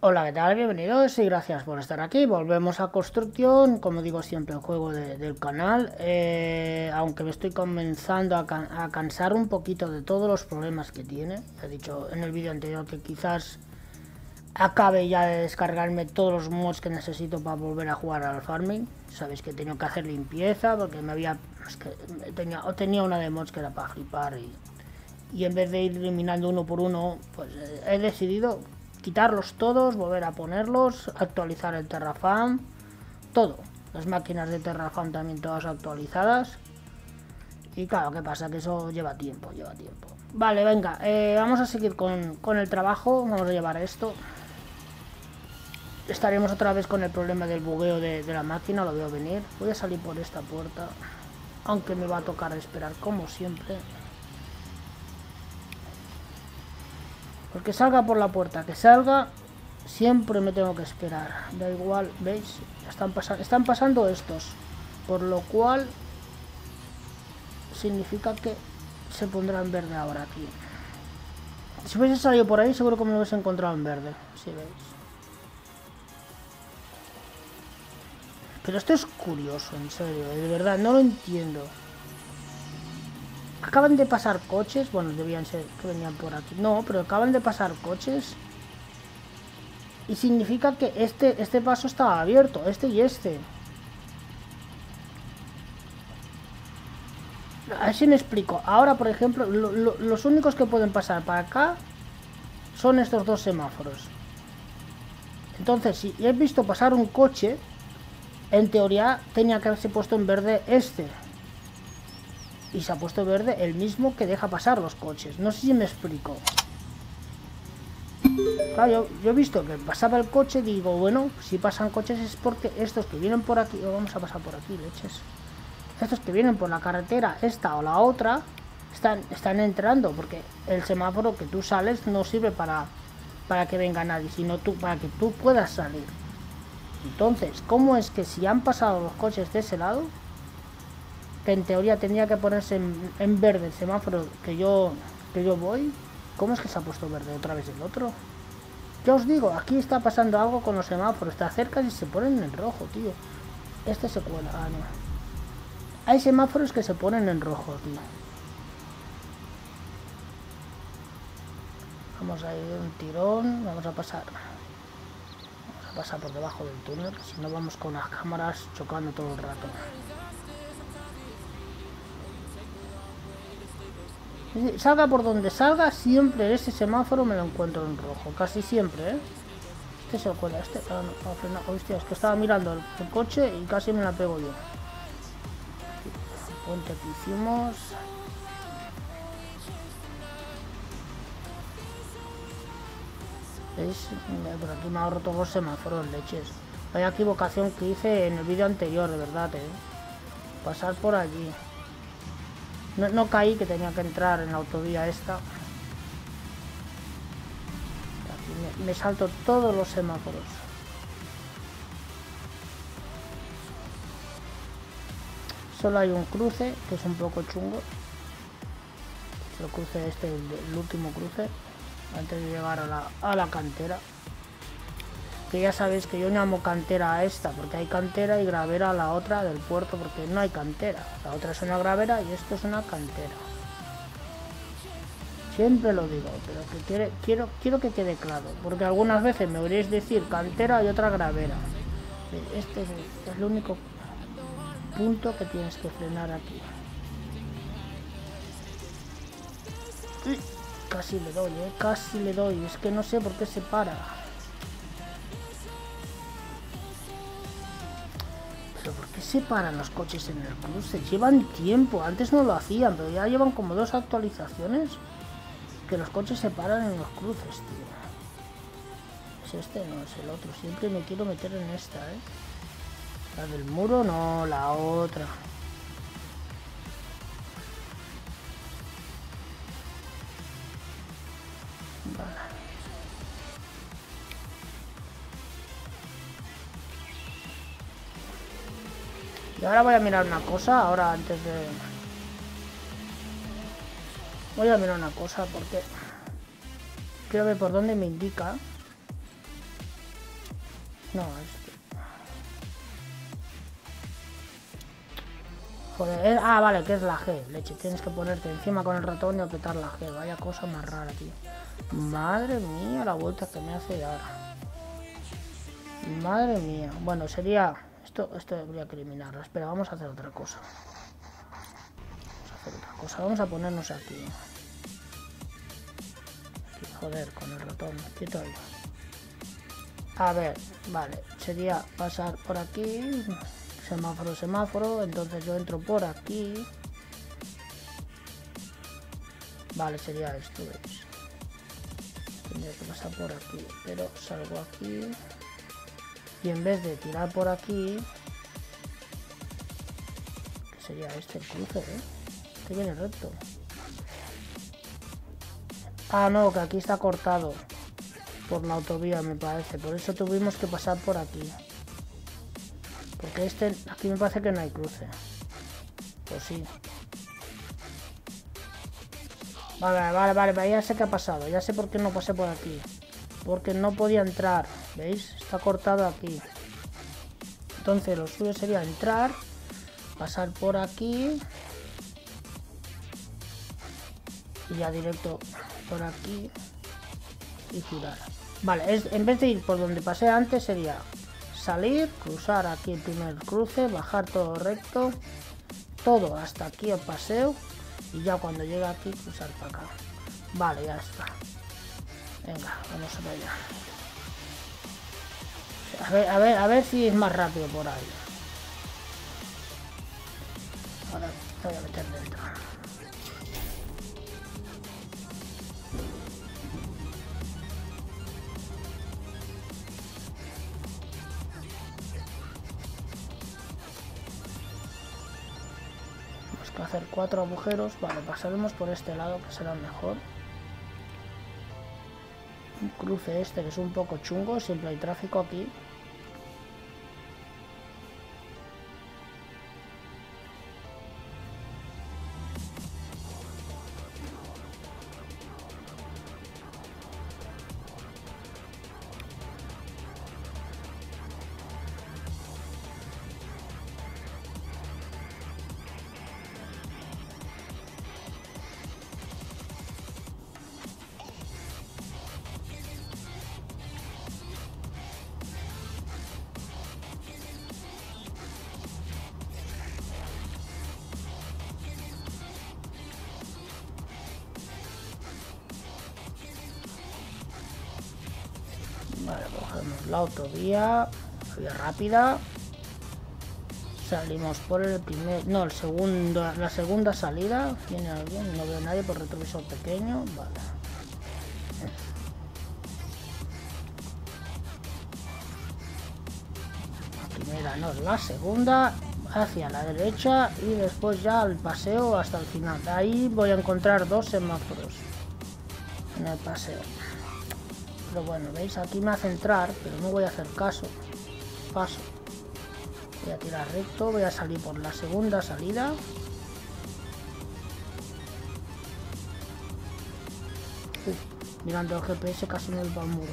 Hola, ¿qué tal? Bienvenidos y gracias por estar aquí. Volvemos a Construcción, como digo siempre, el juego del canal. Aunque me estoy comenzando a cansar un poquito de todos los problemas que tiene. He dicho en el vídeo anterior que quizás acabe ya de descargarme todos los mods que necesito para volver a jugar al farming. Sabéis que he tenido que hacer limpieza porque tenía una de mods que era para flipar y en vez de ir eliminando uno por uno, pues he decidido quitarlos todos, volver a ponerlos, actualizar el Terraform, todo. Las máquinas de Terraform también todas actualizadas. Y claro, ¿qué pasa? Que eso lleva tiempo, Vale, venga, vamos a seguir con el trabajo, vamos a llevar esto. Estaremos otra vez con el problema del bugueo de la máquina, lo veo venir. Voy a salir por esta puerta, aunque me va a tocar esperar como siempre. Porque salga por la puerta, que salga, siempre me tengo que esperar. Da igual, ¿veis? Están pasando estos. Por lo cual significa que se pondrá en verde ahora aquí. Si hubiese salido por ahí, seguro que me lo hubiese encontrado en verde. Si veis. Pero esto es curioso, en serio. De verdad, no lo entiendo. Acaban de pasar coches, bueno, debían ser que venían por aquí. No, pero acaban de pasar coches. Y significa que este paso estaba abierto, este y este. A ver si me explico. Ahora, por ejemplo, los únicos que pueden pasar para acá son estos dos semáforos. Entonces, si he visto pasar un coche, en teoría tenía que haberse puesto en verde este. Y se ha puesto verde el mismo que deja pasar los coches. No sé si me explico. Claro, yo he visto que pasaba el coche. Digo, bueno, si pasan coches es porque estos que vienen por aquí... vamos a pasar por aquí, leches. Estos que vienen por la carretera, esta o la otra, están entrando. Porque el semáforo que tú sales no sirve para que venga nadie, sino para que tú puedas salir. Entonces, ¿cómo es que si han pasado los coches de ese lado, que en teoría tendría que ponerse en verde el semáforo que yo voy, cómo es que se ha puesto verde otra vez el otro? Ya os digo, aquí está pasando algo con los semáforos, te acercas y se ponen en rojo, tío. Este se cuela, no. Hay semáforos que se ponen en rojo, tío. Vamos a ir de un tirón, vamos a pasar por debajo del túnel, si no vamos con las cámaras chocando todo el rato. Salga por donde salga, siempre ese semáforo me lo encuentro en rojo, casi siempre, ¿eh? Este se lo cuela, no frena. Hostia, es que estaba mirando el coche y casi me la pego yo. El puente que hicimos. ¿Veis? Por aquí me ahorro todos los semáforos, leches. Vaya equivocación que hice en el vídeo anterior, de verdad, ¿eh? Pasar por allí. No caí que tenía que entrar en la autovía esta. Aquí me salto todos los semáforos. Solo hay un cruce, que es un poco chungo. El cruce este, el último cruce, antes de llegar a la cantera. Que ya sabéis que yo llamo cantera a esta, porque hay cantera, y gravera a la otra del puerto, porque no hay cantera. La otra es una gravera y esto es una cantera. Siempre lo digo, pero que quiero que quede claro, porque algunas veces me oiréis decir cantera y otra gravera. Este es el único punto que tienes que frenar aquí. Casi le doy, casi le doy. Es que no sé por qué se para. ¿Pero por qué se paran los coches en el cruce? Llevan tiempo, antes no lo hacían, pero ya llevan como 2 actualizaciones que los coches se paran en los cruces, tío. Es este, no es el otro. Siempre me quiero meter en esta, ¿eh? La del muro, no, la otra. Vale. Y ahora voy a mirar una cosa, ahora antes de... Voy a mirar una cosa porque quiero ver por dónde me indica No, este. Joder, vale, que es la G. Leche, tienes que ponerte encima con el ratón y apretar la G. Vaya cosa más rara, tío. Madre mía, la vuelta que me hace dar. Madre mía. Bueno, sería... Esto habría que eliminarlo. Espera, vamos a hacer otra cosa. Vamos a ponernos aquí. Joder, con el ratón. Quieto ahí. A ver, vale. Sería pasar por aquí. Semáforo, semáforo. Entonces yo entro por aquí. Vale, sería esto, ¿veis? Tendría que pasar por aquí. Pero salgo aquí. Y en vez de tirar por aquí... ¿Qué sería este? El cruce, ¿eh? Este viene recto. Ah, no, que aquí está cortado. Por la autovía, me parece. Por eso tuvimos que pasar por aquí. Porque aquí me parece que no hay cruce. Pues sí. Vale, ya sé qué ha pasado. Ya sé por qué no pasé por aquí. Porque no podía entrar. ¿Veis? Está cortado aquí. Entonces lo suyo sería entrar, pasar por aquí y ya directo por aquí y girar. Vale, en vez de ir por donde pasé antes sería salir, cruzar aquí el primer cruce, bajar todo recto, todo hasta aquí el paseo y ya cuando llegue aquí cruzar para acá. Vale, ya está. Venga, vamos a allá. A ver si es más rápido por ahí. Ahora te voy a meter dentro. Tenemos que hacer 4 agujeros. Vale, pasaremos por este lado que será mejor. Un cruce este que es un poco chungo, siempre hay tráfico aquí. Vale, cogemos la autovía, vía rápida. Salimos por el primer... No, la segunda salida. ¿Viene alguien? No veo a nadie por retrovisor pequeño. Vale. La primera no, la segunda. Hacia la derecha y después ya al paseo hasta el final. Ahí voy a encontrar 2 semáforos en el paseo. Pero bueno, veis, aquí me hace entrar, pero no voy a hacer caso. Paso. Voy a tirar recto, voy a salir por la segunda salida. Mirando el GPS casi me voy para el muro.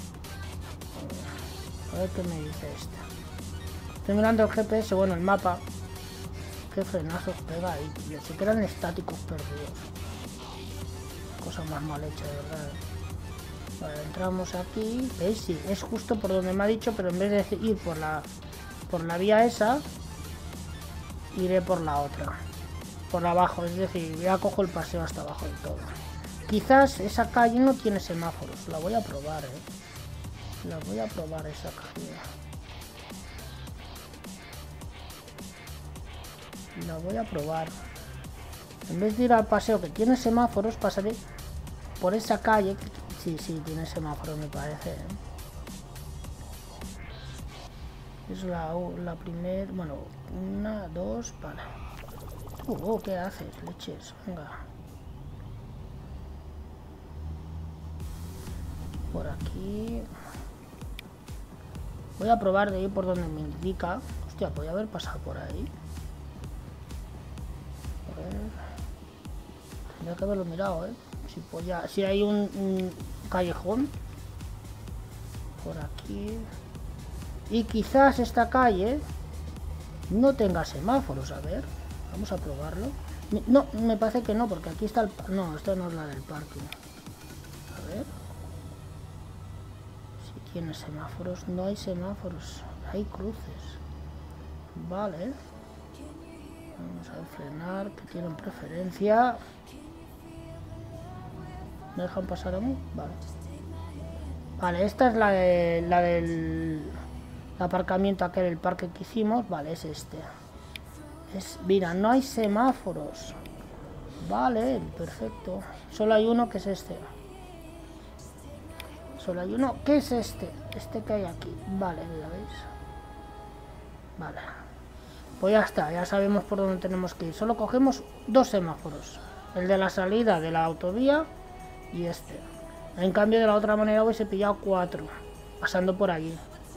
A ver qué me dice esta. Estoy mirando el GPS, bueno, el mapa. Qué frenazos pega ahí, tío. Se quedan estáticos perdidos. Cosa más mal hecha, de verdad. Vale, entramos aquí. ¿Veis? Sí, es justo por donde me ha dicho, pero en vez de ir por la vía esa, iré por la otra. Por abajo, es decir, ya cojo el paseo hasta abajo del todo. Quizás esa calle no tiene semáforos. La voy a probar, La voy a probar esa calle. La voy a probar. En vez de ir al paseo que tiene semáforos, pasaré por esa calle. Sí, tiene semáforos, me parece. Es la primera. Bueno, 1, 2, vale. ¿Qué haces, leches? Venga. Por aquí. Voy a probar de ir por donde me indica. Hostia, podía haber pasado por ahí. A ver. Tendría que haberlo mirado, si hay un callejón. Por aquí. Y quizás esta calle no tenga semáforos. A ver, vamos a probarlo. No, me parece que no, porque aquí está el... No, esta no es la del parking. A ver. Si tiene semáforos. No hay semáforos. Hay cruces. Vale. Vamos a frenar, que tienen preferencia. ¿Me dejan pasar a mí? Vale. Vale, esta es la del aparcamiento aquel, el parque que hicimos. Vale, es este. Mira, no hay semáforos. Vale, perfecto. Solo hay uno, que es este. Solo hay uno, que es este. Este que hay aquí. Vale, ¿ya veis? Vale. Pues ya está, ya sabemos por dónde tenemos que ir. Solo cogemos 2 semáforos. El de la salida de la autovía y este. En cambio, de la otra manera hubiese pillado 4. Pasando por allí.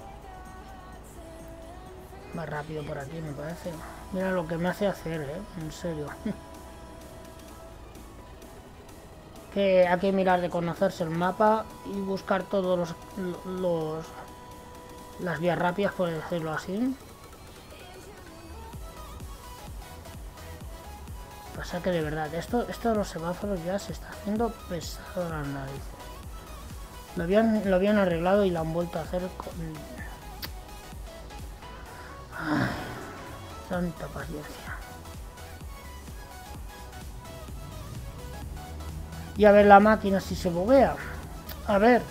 Más rápido por aquí, me parece. Mira lo que me hace hacer, en serio. Que hay que mirar de conocerse el mapa y buscar todos las vías rápidas, por decirlo así. Pasa que de verdad, esto de los semáforos ya se está haciendo pesado las narices. Lo habían arreglado y lo han vuelto a hacer con... Ay, tanta paciencia. Y a ver la máquina si se buguea. A ver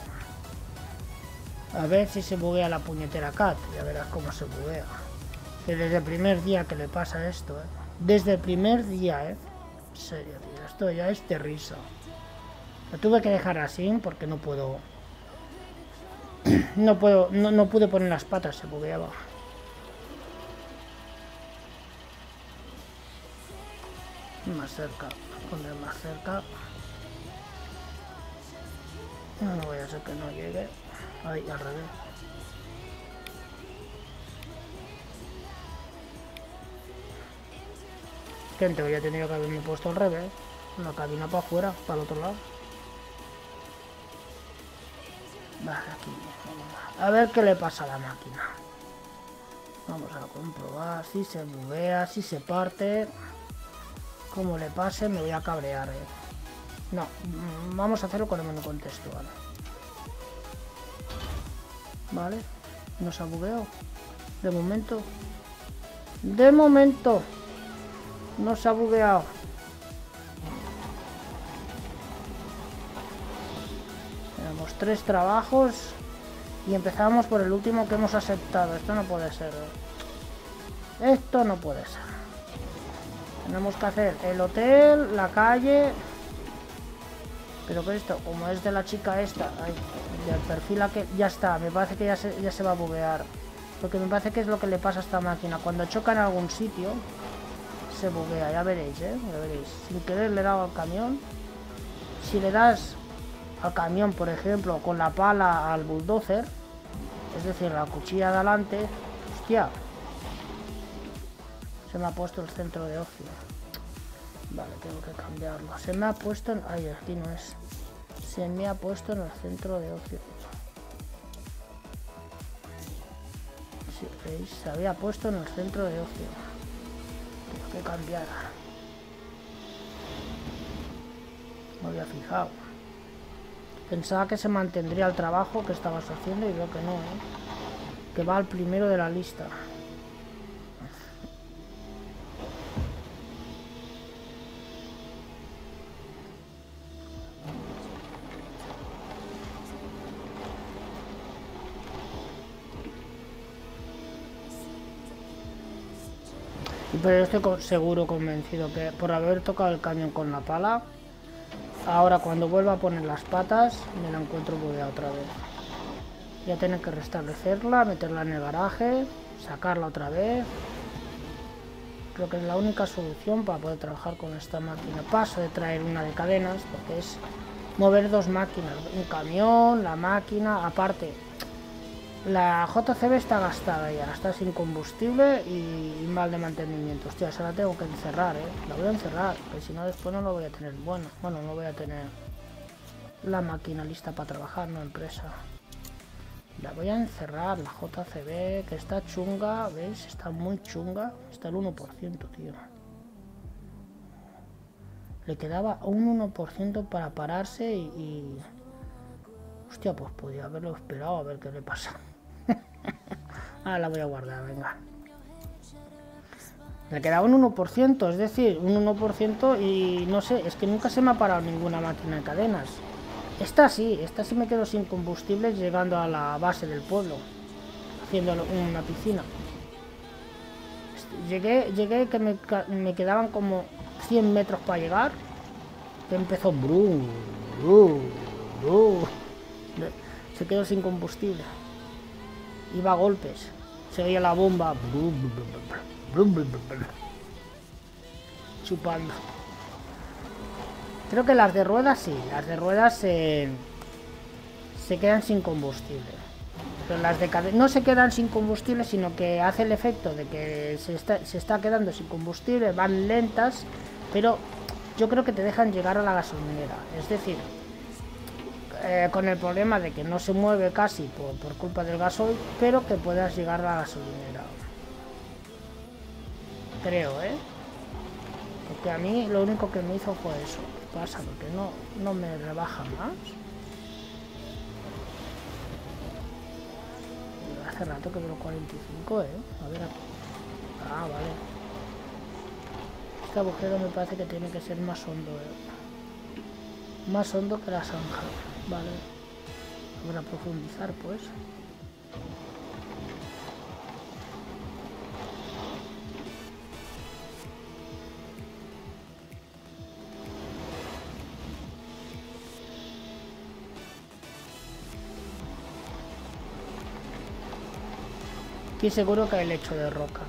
si se buguea la puñetera Cat. Ya verás cómo se buguea. Que desde el primer día que le pasa esto, Desde el primer día, En serio, tío. Esto ya es de risa. Lo tuve que dejar así porque no puedo... No pude poner las patas, se bugueaba. Más cerca, poner más cerca. No voy a hacer que no llegue. Ahí, al revés. Que en teoría tendría que haberme puesto al revés. Una cabina para afuera, para el otro lado. Vale, aquí. A ver qué le pasa a la máquina. Vamos a comprobar si se buguea, si se parte. Como le pase, me voy a cabrear, No, vamos a hacerlo con el menú contexto, ¿vale? Vale, no se ha bugueado. De momento. No se ha bugueado. Tenemos 3 trabajos. Y empezamos por el último que hemos aceptado. Esto no puede ser. Esto no puede ser. Tenemos que hacer el hotel, la calle. Pero que esto, como es de la chica esta, del perfil a que ya está, me parece que ya se va a buguear. Porque me parece que es lo que le pasa a esta máquina. Cuando choca en algún sitio, se buguea, ya veréis, ya veréis. Sin querer le he dado al camión. Si le das al camión, por ejemplo, con la pala al bulldozer, es decir, la cuchilla de adelante, hostia, se me ha puesto el centro de ocio. Vale, tengo que cambiarlo. Se me ha puesto en... Ay, aquí no es. Se me ha puesto en el centro de ocio. Sí, ¿veis? Se había puesto en el centro de ocio. Tengo que cambiar. No había fijado. Pensaba que se mantendría el trabajo que estabas haciendo y veo que no, Que va al primero de la lista. Pero yo estoy seguro, convencido, que por haber tocado el camión con la pala, ahora cuando vuelva a poner las patas, me la encuentro bugueada otra vez. Ya tengo que restablecerla, meterla en el garaje, sacarla otra vez. Creo que es la única solución para poder trabajar con esta máquina. Paso de traer una de cadenas, porque es mover 2 máquinas. Un camión, la máquina, aparte... La JCB está gastada ya, está sin combustible y mal de mantenimiento. Hostia, se la tengo que encerrar, La voy a encerrar, porque si no después no lo voy a tener. Bueno, no voy a tener la máquina lista para trabajar, no empresa. La voy a encerrar, la JCB, que está chunga, ¿ves? Está muy chunga. Está el 1%, tío. Le quedaba un 1% para pararse y... Hostia, pues podía haberlo esperado a ver qué le pasa. Ahora la voy a guardar, venga. Le quedaba un 1%, es decir, un 1% y no sé, es que nunca se me ha parado ninguna máquina de cadenas. Esta sí me quedo sin combustible llegando a la base del pueblo, haciendo una piscina. Llegué que me quedaban como 100 metros para llegar, que empezó brum, brum, brum. Se quedó sin combustible. Iba a golpes, se oía la bomba brum, brum, brum, brum, brum, chupando. Creo que las de ruedas sí, las de ruedas se quedan sin combustible. Pero las de cadena no se quedan sin combustible, sino que hace el efecto de que se está quedando sin combustible, van lentas, pero yo creo que te dejan llegar a la gasolinera. Es decir, con el problema de que no se mueve casi por culpa del gasoil, pero que puedas llegar a la gasolinera. Creo, porque a mí lo único que me hizo fue eso. Pasa porque no me rebaja más. Hace rato que veo 45, a ver aquí. Ah, vale. Este agujero me parece que tiene que ser más hondo, más hondo que la zanja. Vale. Habrá profundizar, pues. Aquí seguro que hay lecho de roca.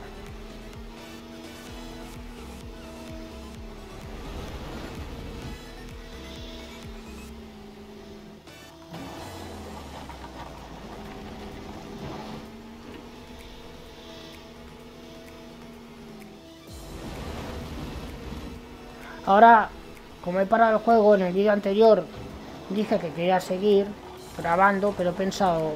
Ahora, como he parado el juego en el vídeo anterior, dije que quería seguir grabando, pero he pensado,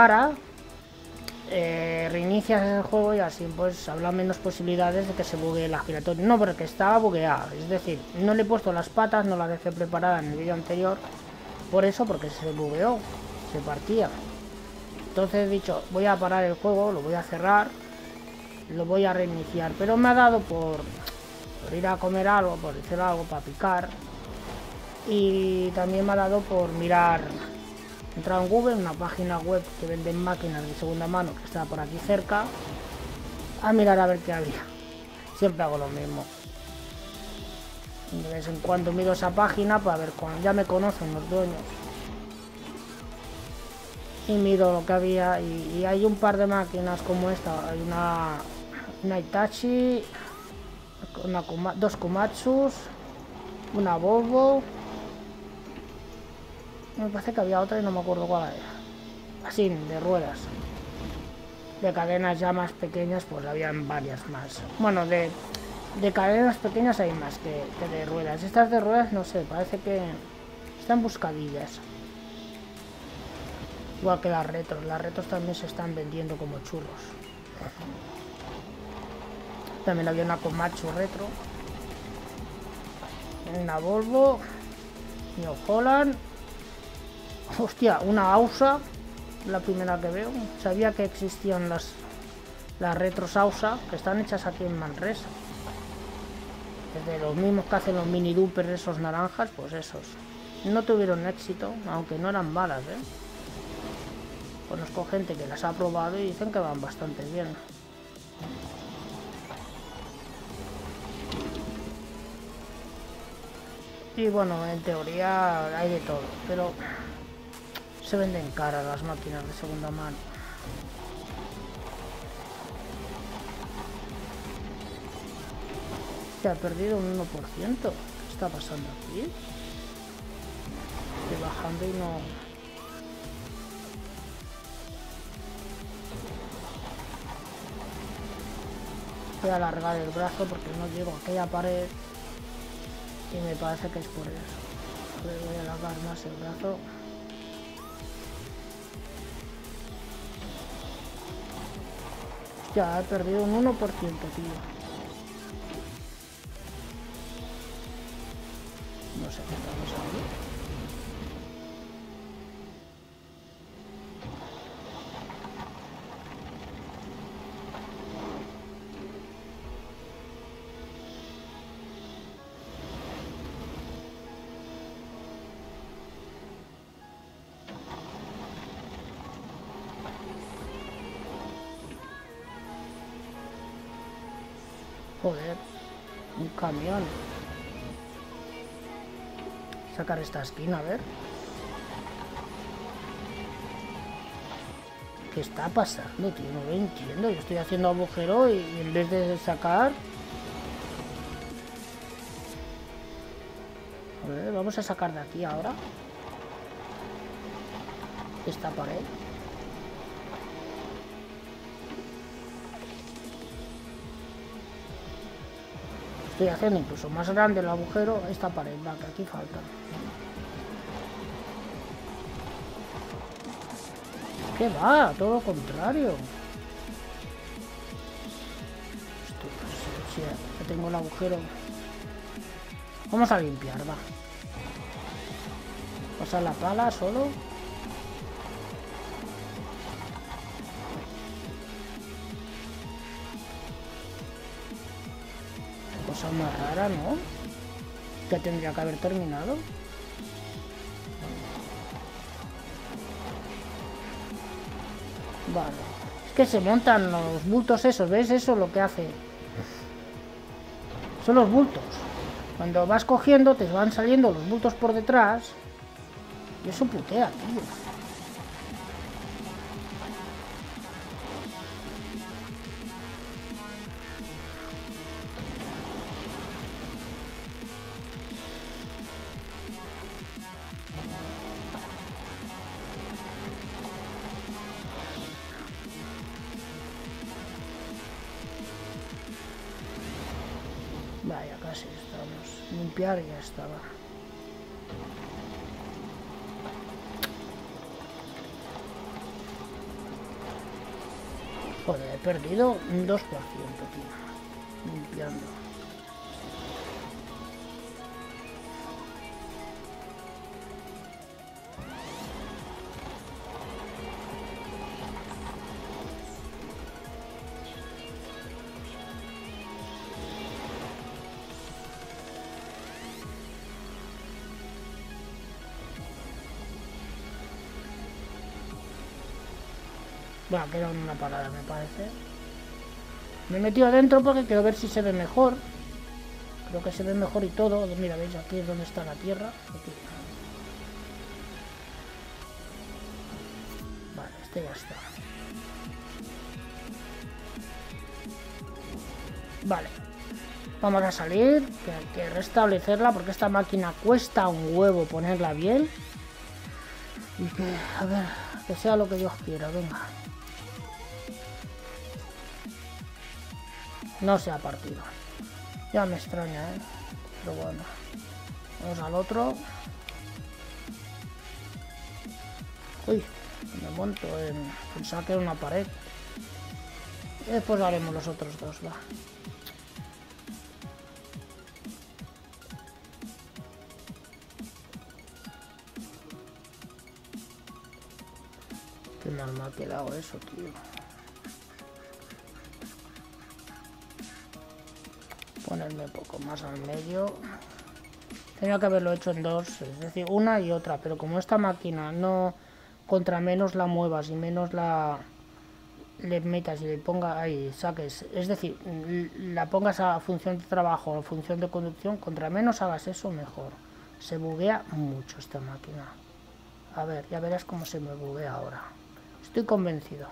reinicias el juego y así pues habrá menos posibilidades de que se buguee el giratorio. No, porque estaba bugueado, es decir, no le he puesto las patas, no la dejé preparada en el vídeo anterior, por eso, porque se bugueó, se partía. Entonces he dicho, voy a parar el juego, lo voy a cerrar, lo voy a reiniciar, pero me ha dado por ir a comer algo, por hacer algo para picar, y también me ha dado por mirar. He entrado en Google, una página web que venden máquinas de segunda mano que está por aquí cerca, a mirar a ver qué había. Siempre hago lo mismo. De vez en cuando miro esa página para ver cuando ya me conocen los dueños. Y miro lo que había y hay un par de máquinas como esta. Hay una Hitachi, dos Komatsus, una Volvo. Me parece que había otra y no me acuerdo cuál era. Así, de ruedas. De cadenas ya más pequeñas, pues habían varias más. Bueno, de cadenas pequeñas hay más que de ruedas. Estas de ruedas, no sé, parece que están buscadillas. Igual que las retros. Las retros también se están vendiendo como churros. También había una Komatsu retro. Una Volvo. New Holland. Hostia, una AUSA, la primera que veo. Sabía que existían las retros AUSA, que están hechas aquí en Manresa. Desde los mismos que hacen los mini duper esos naranjas, pues esos. No tuvieron éxito, aunque no eran malas, Conozco gente que las ha probado y dicen que van bastante bien. Y bueno, en teoría hay de todo, pero se venden caras las máquinas de segunda mano. Se ha perdido un 1%. ¿Qué está pasando aquí? Estoy bajando y no... Voy a alargar el brazo porque no llego a aquella pared y me parece que es por eso. Voy a alargar más el brazo. Hostia, he perdido un 1%, tío. No sé qué estamos aquí. Joder, un camión. Sacar esta esquina, a ver. ¿Qué está pasando, tío? No lo entiendo. Yo estoy haciendo agujero y en vez de sacar... A ver, vamos a sacar de aquí ahora. Esta pared. Estoy haciendo incluso más grande el agujero. Esta pared, va, que aquí falta. ¿Qué va? Todo lo contrario. Esto, pues, sí, ya tengo el agujero. Vamos a limpiar, va. Pasar la pala solo. Cosa más rara, ¿no? Ya tendría que haber terminado. Vale. Es que se montan los bultos esos, ¿ves? Eso es lo que hace. Son los bultos. Cuando vas cogiendo te van saliendo los bultos por detrás. Y eso putea, tío. Vaya, casi estamos. Limpiar y ya estaba. Joder, he perdido un 2%, tío. Limpiando. Bueno, queda una parada, me parece. Me he metido adentro porque quiero ver si se ve mejor. Creo que se ve mejor y todo. Mira, veis, aquí es donde está la tierra. Aquí. Vale, este ya está. Vale. Vamos a salir, que hay que restablecerla porque esta máquina cuesta un huevo ponerla bien. Y que, a ver, que sea lo que Dios quiera, venga. No se ha partido. Ya me extraña, ¿eh? Pero bueno. Vamos al otro. Uy, me monto en... Pensaba que era una pared. Y después haremos los otros dos, va. Qué mal me ha quedado eso, tío. Ponerme un poco más al medio. Tenía que haberlo hecho en dos, es decir, una y otra, pero como esta máquina no, contra menos la muevas y menos la le metas y le ponga ahí, saques, es decir, la pongas a función de trabajo o función de conducción, contra menos hagas eso, mejor. Se buguea mucho esta máquina. A ver, ya verás cómo se me buguea ahora. Estoy convencido.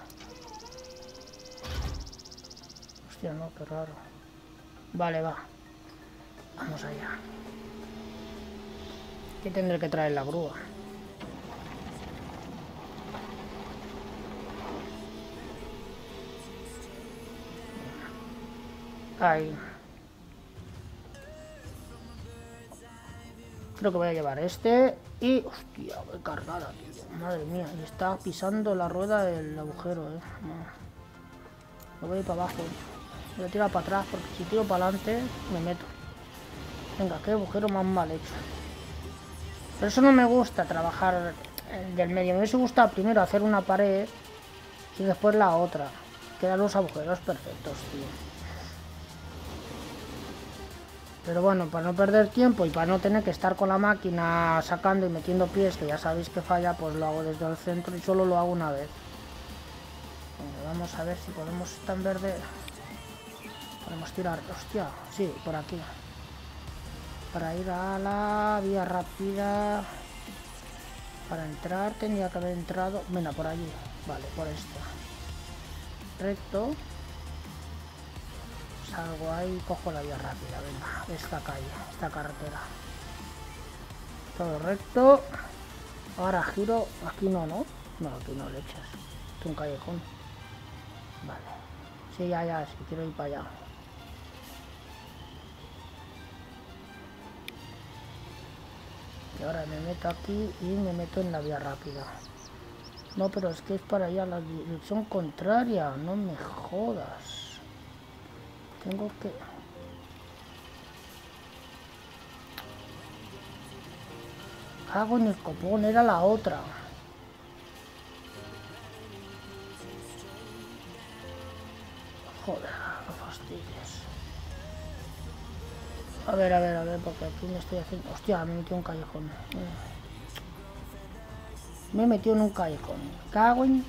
Hostia, no, qué raro. Vale, va. Vamos allá. Que tendré que traer la grúa. Ahí. Creo que voy a llevar este. Y... Hostia, voy cargada, tío. Madre mía. Y está pisando la rueda del agujero, Me voy para abajo. Voy a tirar para atrás porque si tiro para adelante me meto. Venga, qué agujero más mal hecho. Por eso no me gusta trabajar del medio. Me hubiese gustado primero hacer una pared y después la otra. Quedan los agujeros perfectos, tío. Pero bueno, para no perder tiempo y para no tener que estar con la máquina sacando y metiendo pies, que ya sabéis que falla, pues lo hago desde el centro y solo lo hago una vez. Venga, vamos a ver si podemos estar en verde. Podemos tirar, hostia, sí, por aquí. Para ir a la vía rápida. Para entrar tendría que haber entrado. Venga, por allí. Vale, por esta. Recto. Salgo ahí y cojo la vía rápida. Venga, esta calle, esta carretera. Todo recto. Ahora giro. Aquí no, ¿no? No, aquí no le echas. Es un callejón. Vale. Sí, ya, sí, quiero ir para allá. Y ahora me meto aquí y me meto en la vía rápida. No, pero es que es para allá la dirección contraria. No me jodas. Tengo que... Cago en el copón, era la otra. Joder, no fastidies. A ver, porque aquí me estoy haciendo... Hostia, me he metido en un callejón. Me he metido en un callejón. Cago en...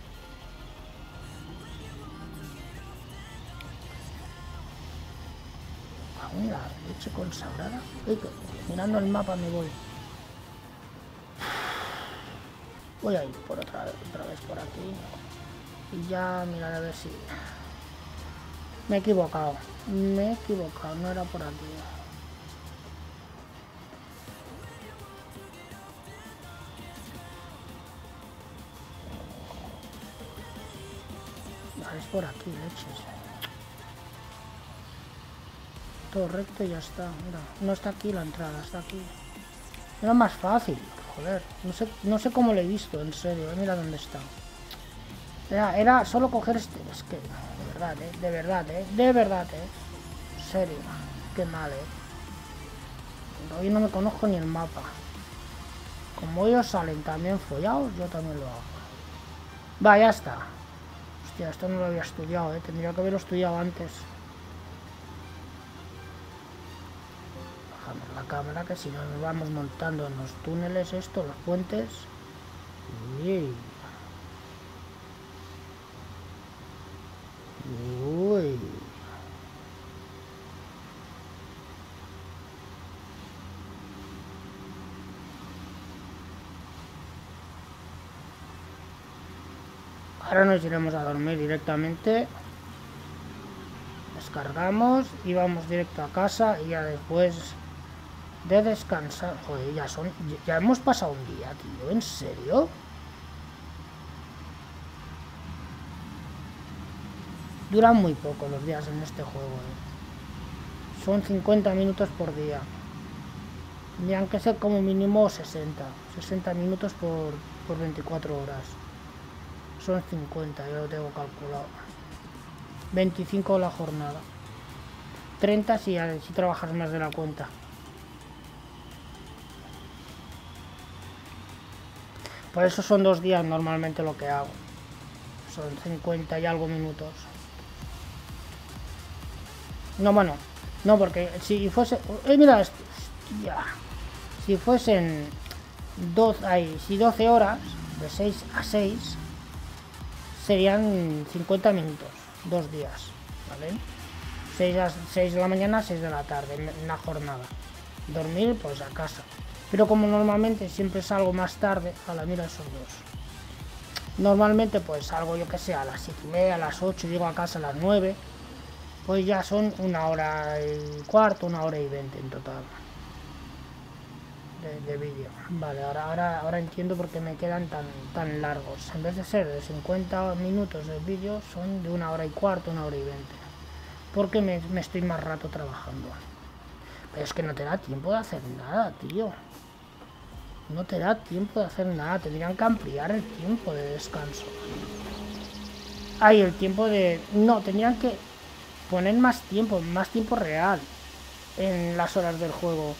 La leche consagrada. Mirando el mapa me voy. Voy a ir por otra vez por aquí. Y ya mirar a ver si... Me he equivocado. No era por aquí. Vale, es por aquí, leches. Todo recto y ya está. Mira, no está aquí la entrada, está aquí. Era más fácil, joder. No sé cómo lo he visto, en serio. Mira dónde está. Era solo coger este. Es que, de verdad. En serio, qué mal, Hoy no me conozco ni el mapa. Como ellos salen también follados, yo también lo hago. Va, ya está. Hostia, esto no lo había estudiado, Tendría que haberlo estudiado antes. La cámara, que si no nos vamos montando en los túneles estos, los puentes. Uy. Ahora nos iremos a dormir directamente. Descargamos y vamos directo a casa y ya después de descansar. Joder, ya hemos pasado un día, tío. ¿En serio? Duran muy poco los días en este juego, Son 50 minutos por día. Tendrían que ser como mínimo 60 minutos por 24 horas. Son 50, yo lo tengo calculado. 25 la jornada. 30 si trabajas más de la cuenta. Por eso son 2 días normalmente lo que hago. Son 50 y algo minutos. No, bueno, no, porque si fuese... mira esto. Hostia. Si fuesen 12 horas, de 6 a 6, serían 50 minutos, 2 días, ¿vale? 6 de la mañana, 6 de la tarde, en la jornada. Dormir, pues a casa. Pero como normalmente siempre salgo más tarde, mira esos dos. Normalmente pues salgo, yo que sé, a las 7:30, a las 8, llego a casa a las 9. Pues ya son 1 hora y cuarto, 1 hora y 20 en total. De vídeo. Vale, ahora entiendo por qué me quedan tan largos. En vez de ser de 50 minutos de vídeo, son de 1 hora y cuarto, 1 hora y 20. Porque me estoy más rato trabajando. Pero es que no te da tiempo de hacer nada, tío. No te da tiempo de hacer nada. Tendrían que ampliar el tiempo de descanso. Hay el tiempo de... No, tendrían que poner más tiempo real en las horas del juego.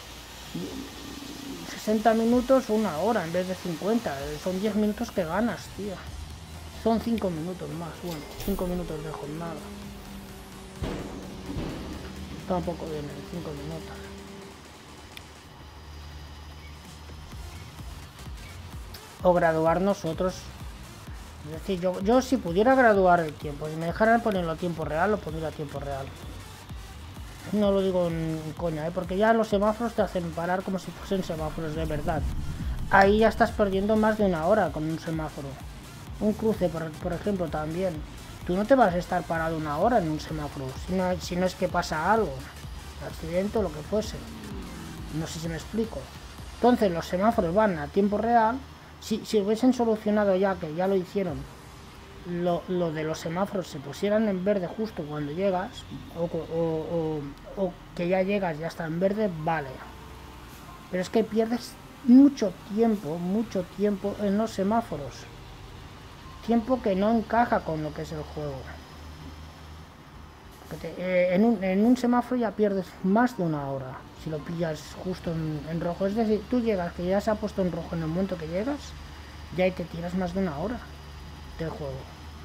60 minutos, una hora en vez de 50. Son 10 minutos que ganas, tío. Son 5 minutos más, bueno, 5 minutos de jornada. Tampoco vienen 5 minutos. O graduar nosotros. Es decir, yo si pudiera graduar el tiempo, si me dejaran ponerlo a tiempo real, lo pondría a tiempo real. No lo digo en coña, porque ya los semáforos te hacen parar como si fuesen semáforos de verdad. Ahí ya estás perdiendo más de una hora con un semáforo. Un cruce, por ejemplo, también. Tú no te vas a estar parado una hora en un semáforo, si no es que pasa algo, accidente o lo que fuese. No sé si me explico. Entonces los semáforos van a tiempo real. Si hubiesen solucionado ya, que ya lo hicieron, lo de los semáforos se pusieran en verde justo cuando llegas, o que ya llegas, ya está en verde, vale. Pero es que pierdes mucho tiempo en los semáforos. Tiempo que no encaja con lo que es el juego. En un semáforo ya pierdes más de una hora si lo pillas justo en rojo. Es decir, tú llegas, que ya se ha puesto en rojo en el momento que llegas, ya ahí te tiras más de una hora del juego.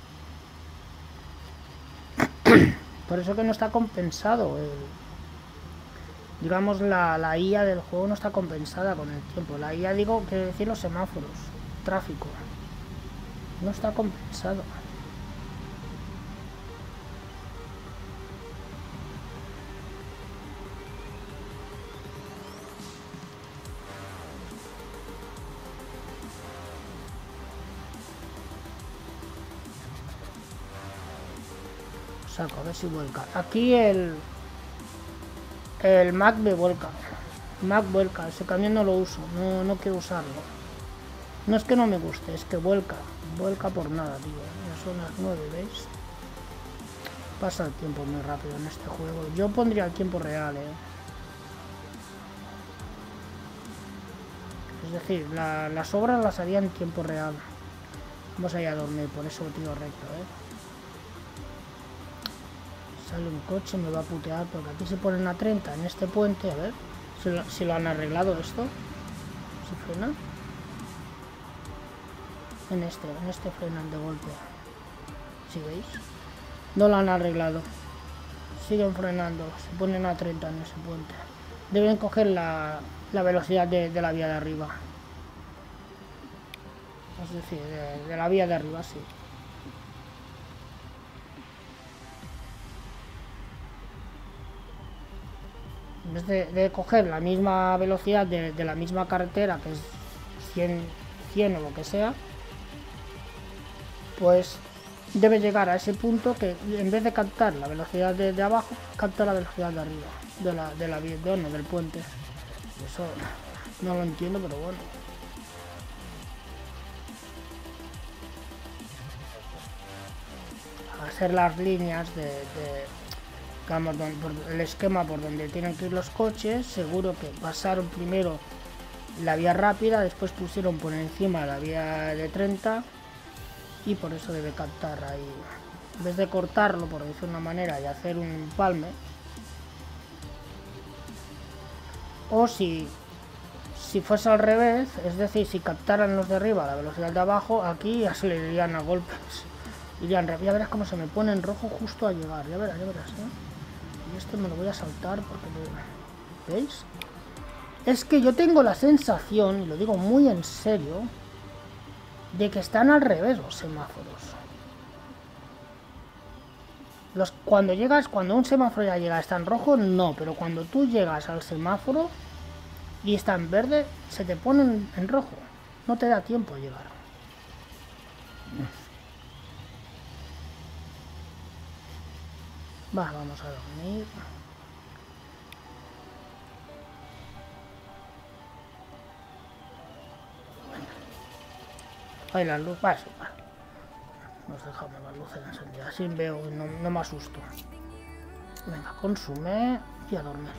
Por eso que no está compensado digamos, la IA del juego no está compensada con el tiempo. La IA, digo, quiere decir los semáforos, tráfico, no está compensado. A ver si vuelca. Aquí el Mac me vuelca. Ese camión no lo uso, no quiero usarlo. No es que no me guste, es que vuelca por nada, tío. Ya son las 9, ¿veis? Pasa el tiempo muy rápido en este juego. Yo pondría el tiempo real, Es decir, las obras las haría en tiempo real. Vamos a ir a dormir, por eso tiro recto, Sale un coche, me va a putear porque aquí se ponen a 30 en este puente. A ver si lo han arreglado esto. ¿Se frena? En este frenan de golpe. ¿Sí veis? No lo han arreglado. Siguen frenando. Se ponen a 30 en ese puente. Deben coger la velocidad de la vía de arriba. Es decir, de la vía de arriba, sí. En vez de coger la misma velocidad de la misma carretera, que es 100 o lo que sea, pues debe llegar a ese punto que en vez de captar la velocidad de abajo, capta la velocidad de arriba, del puente. Eso no lo entiendo, pero bueno. Hacer las líneas digamos, el esquema por donde tienen que ir los coches. Seguro que pasaron primero la vía rápida, después pusieron por encima la vía de 30 y por eso debe captar ahí. En vez de cortarlo, por decir una manera, y hacer un empalme, o si fuese al revés, es decir, si captaran los de arriba la velocidad de abajo, aquí ya se le irían a golpes. Irían, ya verás cómo se me pone en rojo justo a llegar, ya verás, Y esto me lo voy a saltar porque... ¿Veis? Es que yo tengo la sensación, y lo digo muy en serio, de que están al revés los semáforos. Cuando un semáforo ya llega, está en rojo, no, pero cuando tú llegas al semáforo y está en verde, se te ponen en rojo. No te da tiempo a llegar. Vamos a dormir. Ahí la luz, nos dejamos las luces encendidas, así veo y no me asusto. Venga, consume y a dormir.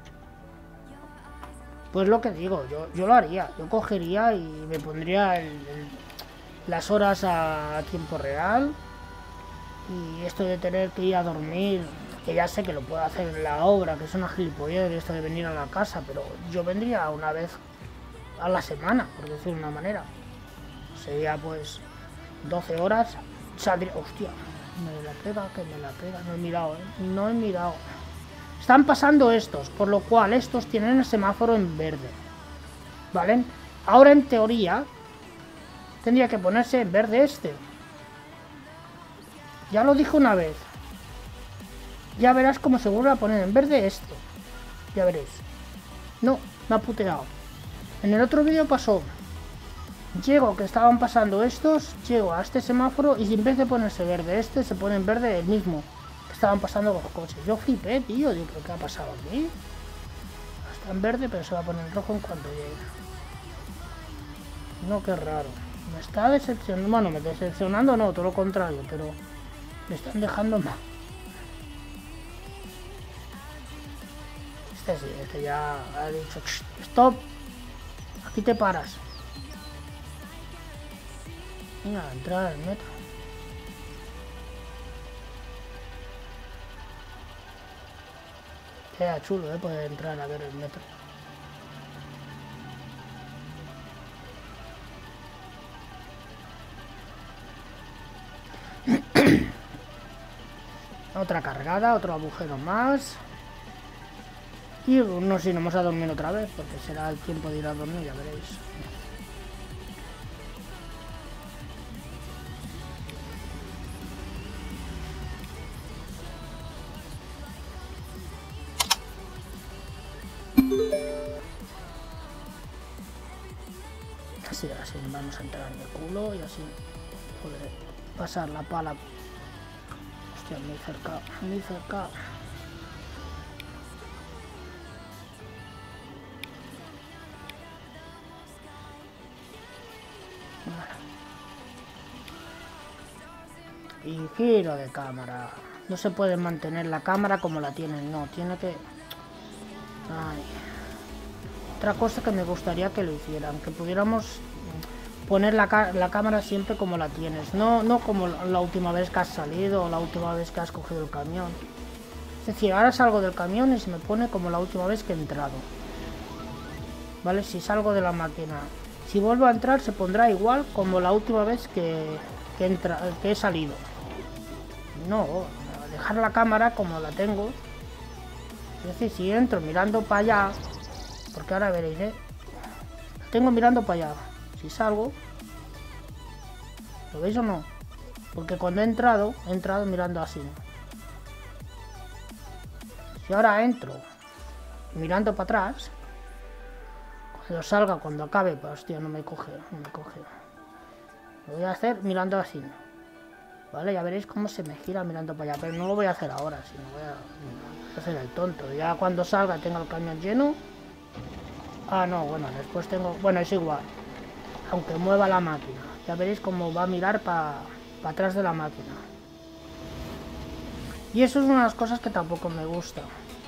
Pues lo que digo, yo lo haría, yo cogería y me pondría las horas a tiempo real Y esto de tener que ir a dormir, que ya sé que lo puedo hacer en la obra, que es una gilipollez esto de venir a la casa, pero yo vendría una vez a la semana, por decirlo de una manera. Sería pues 12 horas, saldría... Hostia, me la pega, que me la pega, no he mirado, no he mirado. Están pasando estos, por lo cual estos tienen el semáforo en verde, ¿vale? Ahora en teoría tendría que ponerse en verde este. Ya lo dije una vez. Ya verás cómo se vuelve a poner en verde esto. Ya veréis. No, me ha puteado. En el otro vídeo pasó. Llego que estaban pasando estos, llego a este semáforo y en vez de ponerse verde este, se pone en verde el mismo. Estaban pasando los coches. Yo flipé, tío. Digo, ¿qué ha pasado aquí? Está en verde, pero se va a poner en rojo en cuanto llegue. No, qué raro. Me está decepcionando. Bueno, me decepcionando no, todo lo contrario, pero me están dejando mal. Este sí, este ya ha dicho, stop. Aquí te paras. Mira, entrar al metro. Queda chulo, poder entrar a ver el metro. Otra cargada, otro agujero más. Y no sé si nos vamos a dormir otra vez, porque será el tiempo de ir a dormir, ya veréis. Así vamos a entrar en el culo y así poder pasar la pala. Hostia, muy cerca, muy cerca. Y giro de cámara. No se puede mantener la cámara como la tienen, no, tiene que... Ay. Otra cosa que me gustaría que lo hicieran, que pudiéramos poner la cámara siempre como la tienes, no como la última vez que has salido o la última vez que has cogido el camión. Es decir, ahora salgo del camión y se me pone como la última vez que he entrado. ¿Vale? Si salgo de la máquina. Si vuelvo a entrar se pondrá igual como la última vez que he salido. No, dejar la cámara como la tengo. Es decir, si entro mirando para allá, porque ahora veréis, la tengo mirando para allá. Si salgo, ¿lo veis o no? Porque cuando he entrado mirando así. Si ahora entro mirando para atrás, cuando salga, cuando acabe, pues hostia, no me coge. Lo voy a hacer mirando así. Vale, ya veréis cómo se me gira mirando para allá, pero no lo voy a hacer ahora, sino voy a hacer el tonto. Ya cuando salga tenga el camión lleno. Ah, no, bueno, después tengo... Bueno, es igual. Aunque mueva la máquina. Ya veréis cómo va a mirar para atrás de la máquina. Y eso es una de las cosas que tampoco me gusta.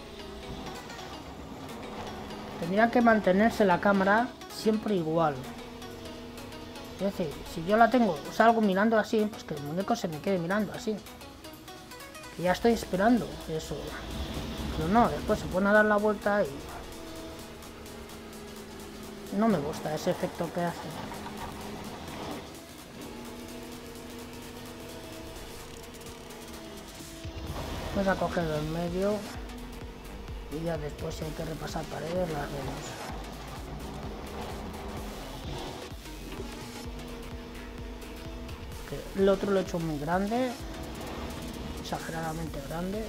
Tendría que mantenerse la cámara siempre igual. Es decir, si yo la tengo, salgo mirando así, pues que el muñeco se me quede mirando así. Que ya estoy esperando eso. Pero no, después se pone a dar la vuelta y... No me gusta ese efecto que hace. Vamos a cogerlo en medio. Y ya después si hay que repasar paredes las vemos. El otro lo he hecho muy grande, exageradamente grande.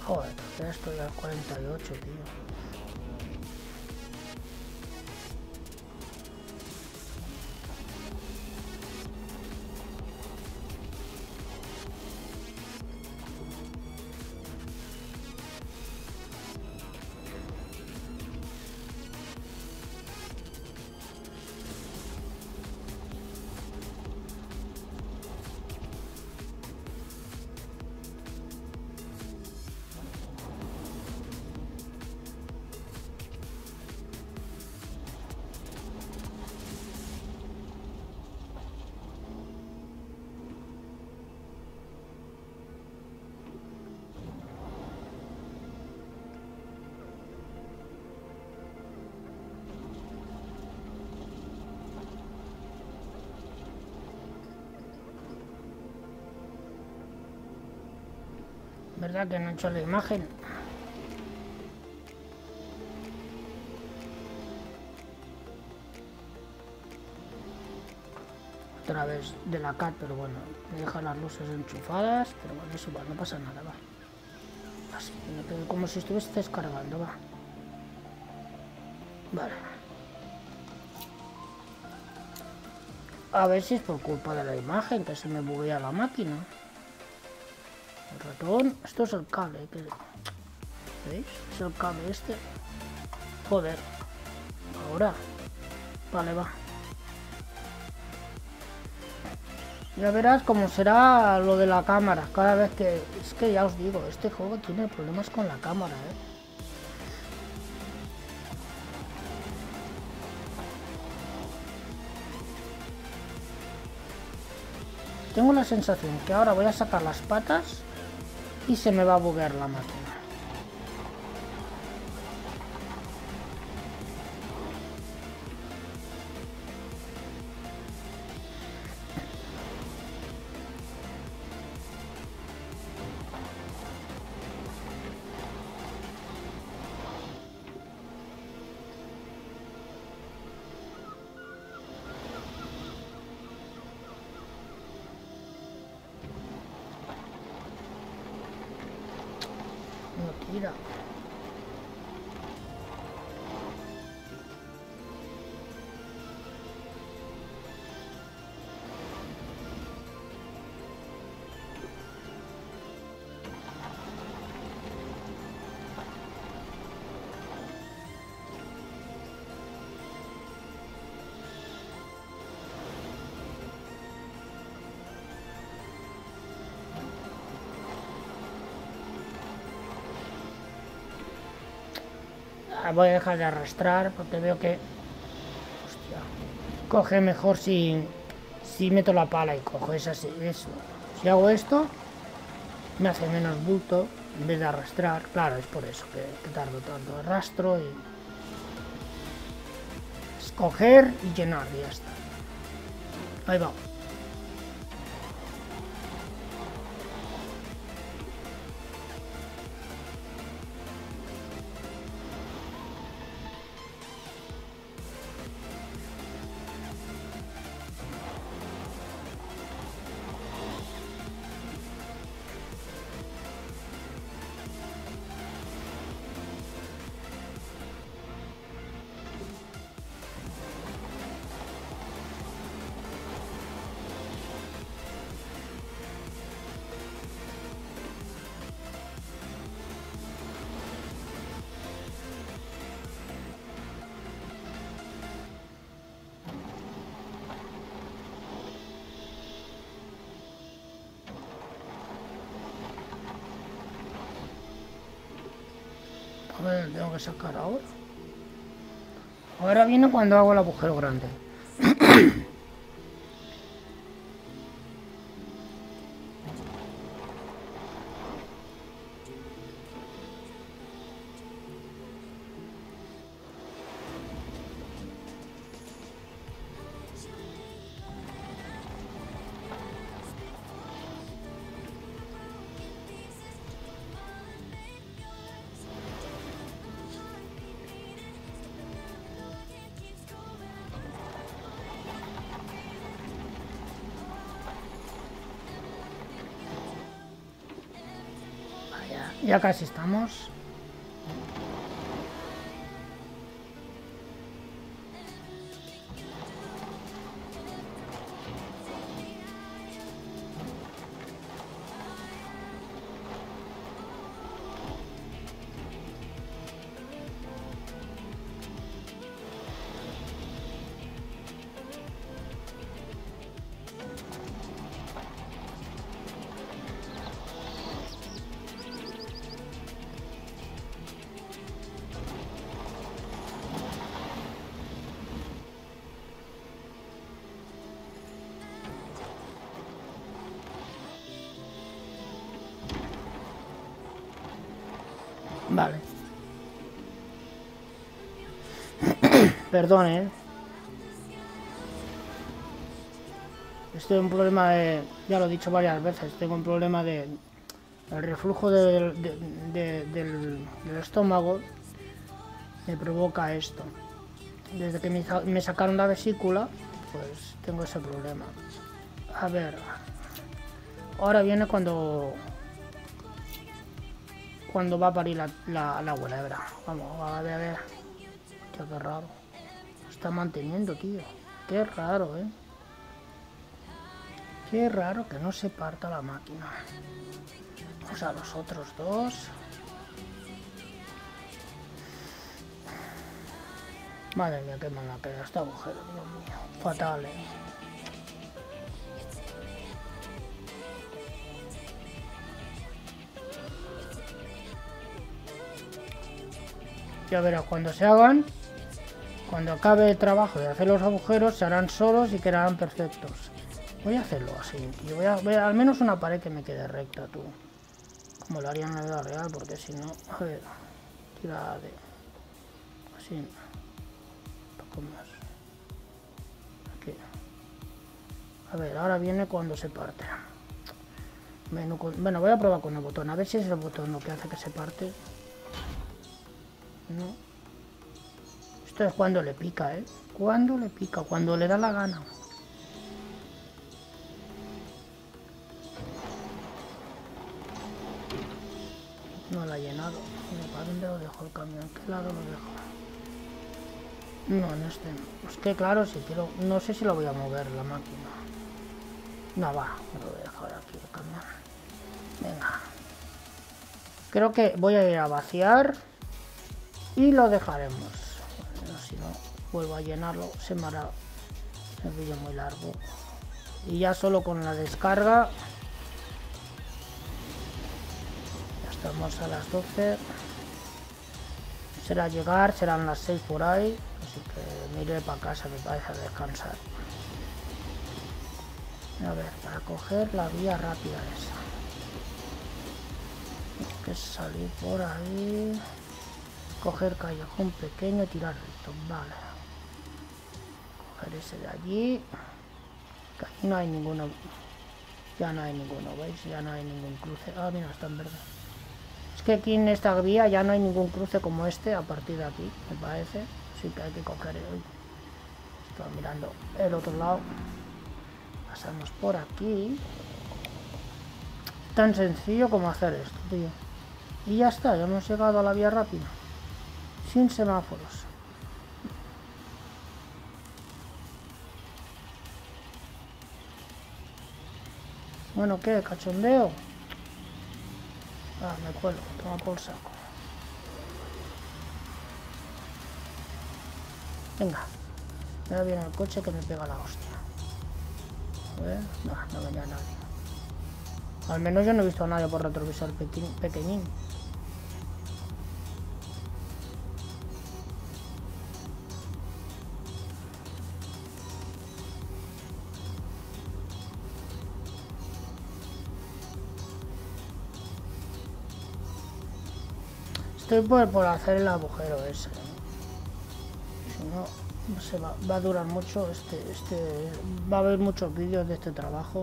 Joder, ya estoy al 48, tío. ¿Verdad que no he hecho la imagen? Otra vez de la CAT, pero bueno, me deja las luces enchufadas, pero bueno, eso va, no pasa nada, va. Así, como si estuviese descargando, va. Vale. A ver si es por culpa de la imagen, que se me buguea la máquina. El ratón, esto es el cable, que... ¿veis? Es el cable este. Joder. Ahora. Vale, va. Ya verás cómo será lo de la cámara. Cada vez que... Es que ya os digo, este juego tiene problemas con la cámara, Tengo la sensación que ahora voy a sacar las patas y se me va a buguear la máquina. No tira. Voy a dejar de arrastrar porque veo que... Hostia. Coge mejor si meto la pala y cojo eso. Si hago esto, me hace menos bulto en vez de arrastrar. Claro, es por eso que tardo tanto. Arrastro y... escoger y llenar y ya está. Ahí va. A ver, tengo que sacar ahora. Ahora viene cuando hago el agujero grande. Ya casi estamos. Vale. Perdón, Estoy en un problema de... Ya lo he dicho varias veces. Tengo un problema de... El reflujo del estómago me provoca esto. Desde que me sacaron la vesícula, pues tengo ese problema. A ver. Ahora viene cuando va a parir la culebra. Vamos, a ver. Tío, qué raro. Está manteniendo, tío. Qué raro, Qué raro que no se parta la máquina. Vamos a los otros dos. Madre mía, qué mala queda este agujero, Dios mío. Fatal, Ya verás, cuando se hagan, cuando acabe el trabajo de hacer los agujeros, se harán solos y quedarán perfectos. Voy a hacerlo así, tío. Voy a al menos una pared que me quede recta, tú. Como lo haría en la vida real, porque si no... A ver, tira de... Así. Un poco más. Aquí. A ver, ahora viene cuando se parte. Bueno, voy a probar con el botón. A ver si es el botón lo que hace que se parte. No. Esto es cuando le pica, Cuando le pica, cuando le da la gana. No la ha llenado. ¿Para dónde lo dejo el camión? ¿En qué lado lo dejo? No, en este no. Es que claro, si quiero... No sé si lo voy a mover la máquina. No, va. Me lo voy a dejar aquí el camión. Venga. Creo que voy a ir a vaciar. Y lo dejaremos. Bueno, si no, vuelvo a llenarlo. Se me hará el vídeo muy largo. Y ya solo con la descarga... Estamos a las 12. Será llegar, serán las 6 por ahí. Así que me iré para casa, me parece, a descansar. A ver, para coger la vía rápida esa. Hay que salir por ahí. Coger callejón pequeño y tirar recto. Vale. Coger ese de allí. Que aquí no hay ninguno. Ya no hay ninguno, ¿veis? Ya no hay ningún cruce. Ah, mira, está en verde. Es que aquí en esta vía ya no hay ningún cruce como este a partir de aquí, me parece. Así que hay que coger el... Estoy mirando el otro lado. Pasamos por aquí. Tan sencillo como hacer esto, tío. Y ya está, ya hemos llegado a la vía rápida. Sin semáforos. Bueno, ¿qué? ¿Cachondeo? Ah, me cuelo, toma por saco. Venga, ahora viene el coche que me pega la hostia. A ver, no venía nadie. Al menos yo no he visto a nadie por retrovisor pequeñín. Estoy por hacer el agujero ese. Si no se va a durar mucho. Va a haber muchos vídeos de este trabajo.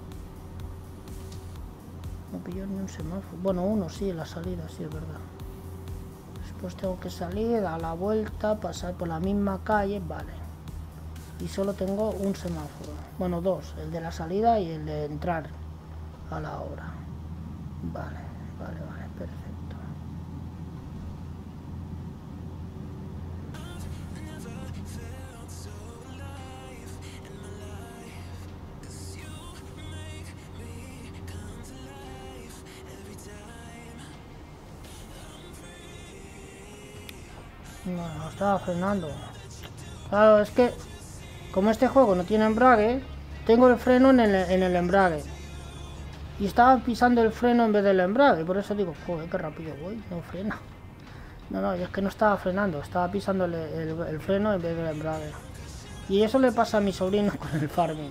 No pillo ni un semáforo. Bueno, uno sí, en la salida, sí, es verdad. Después tengo que salir, dar la vuelta, pasar por la misma calle, vale. Y solo tengo un semáforo. Bueno, dos, el de la salida y el de entrar a la obra. Vale, perfecto. No estaba frenando. Claro, es que como este juego no tiene embrague, tengo el freno en el embrague. Y estaba pisando el freno en vez del embrague. Por eso digo, joder, qué rápido voy, no frena. No, es que no estaba frenando, estaba pisando el freno en vez del embrague. Y eso le pasa a mi sobrino con el farming.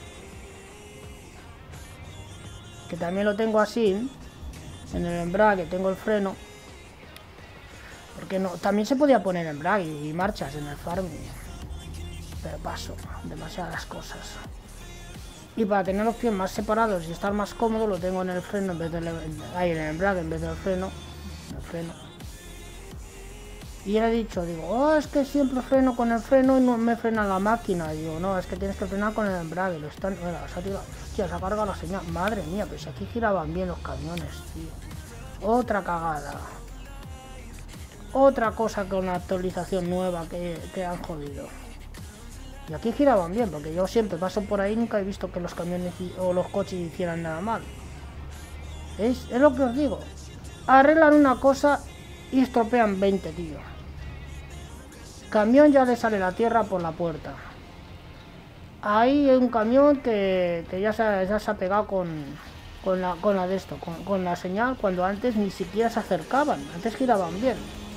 Que también lo tengo así, en el embrague tengo el freno. Porque no, también se podía poner embrague y marchas en el farming. Pero paso, demasiadas cosas. Y para tener los pies más separados y estar más cómodo, lo tengo en el freno en vez del en el embrague en vez del freno. En el freno. Y él ha dicho, digo, oh, es que siempre freno con el freno y no me frena la máquina. Digo, no, es que tienes que frenar con el embrague. Lo están, bueno, hostia, se ha cargado la señal. Madre mía, pues aquí giraban bien los camiones, tío. Otra cagada. Otra cosa con la actualización nueva que han jodido. Y aquí giraban bien, porque yo siempre paso por ahí y nunca he visto que los camiones o los coches hicieran nada mal. Es lo que os digo. Arreglan una cosa y estropean 20, tío. Camión ya le sale la tierra por la puerta. Ahí hay un camión que ya se ha pegado con la de esto, con la señal, cuando antes ni siquiera se acercaban. Antes giraban bien.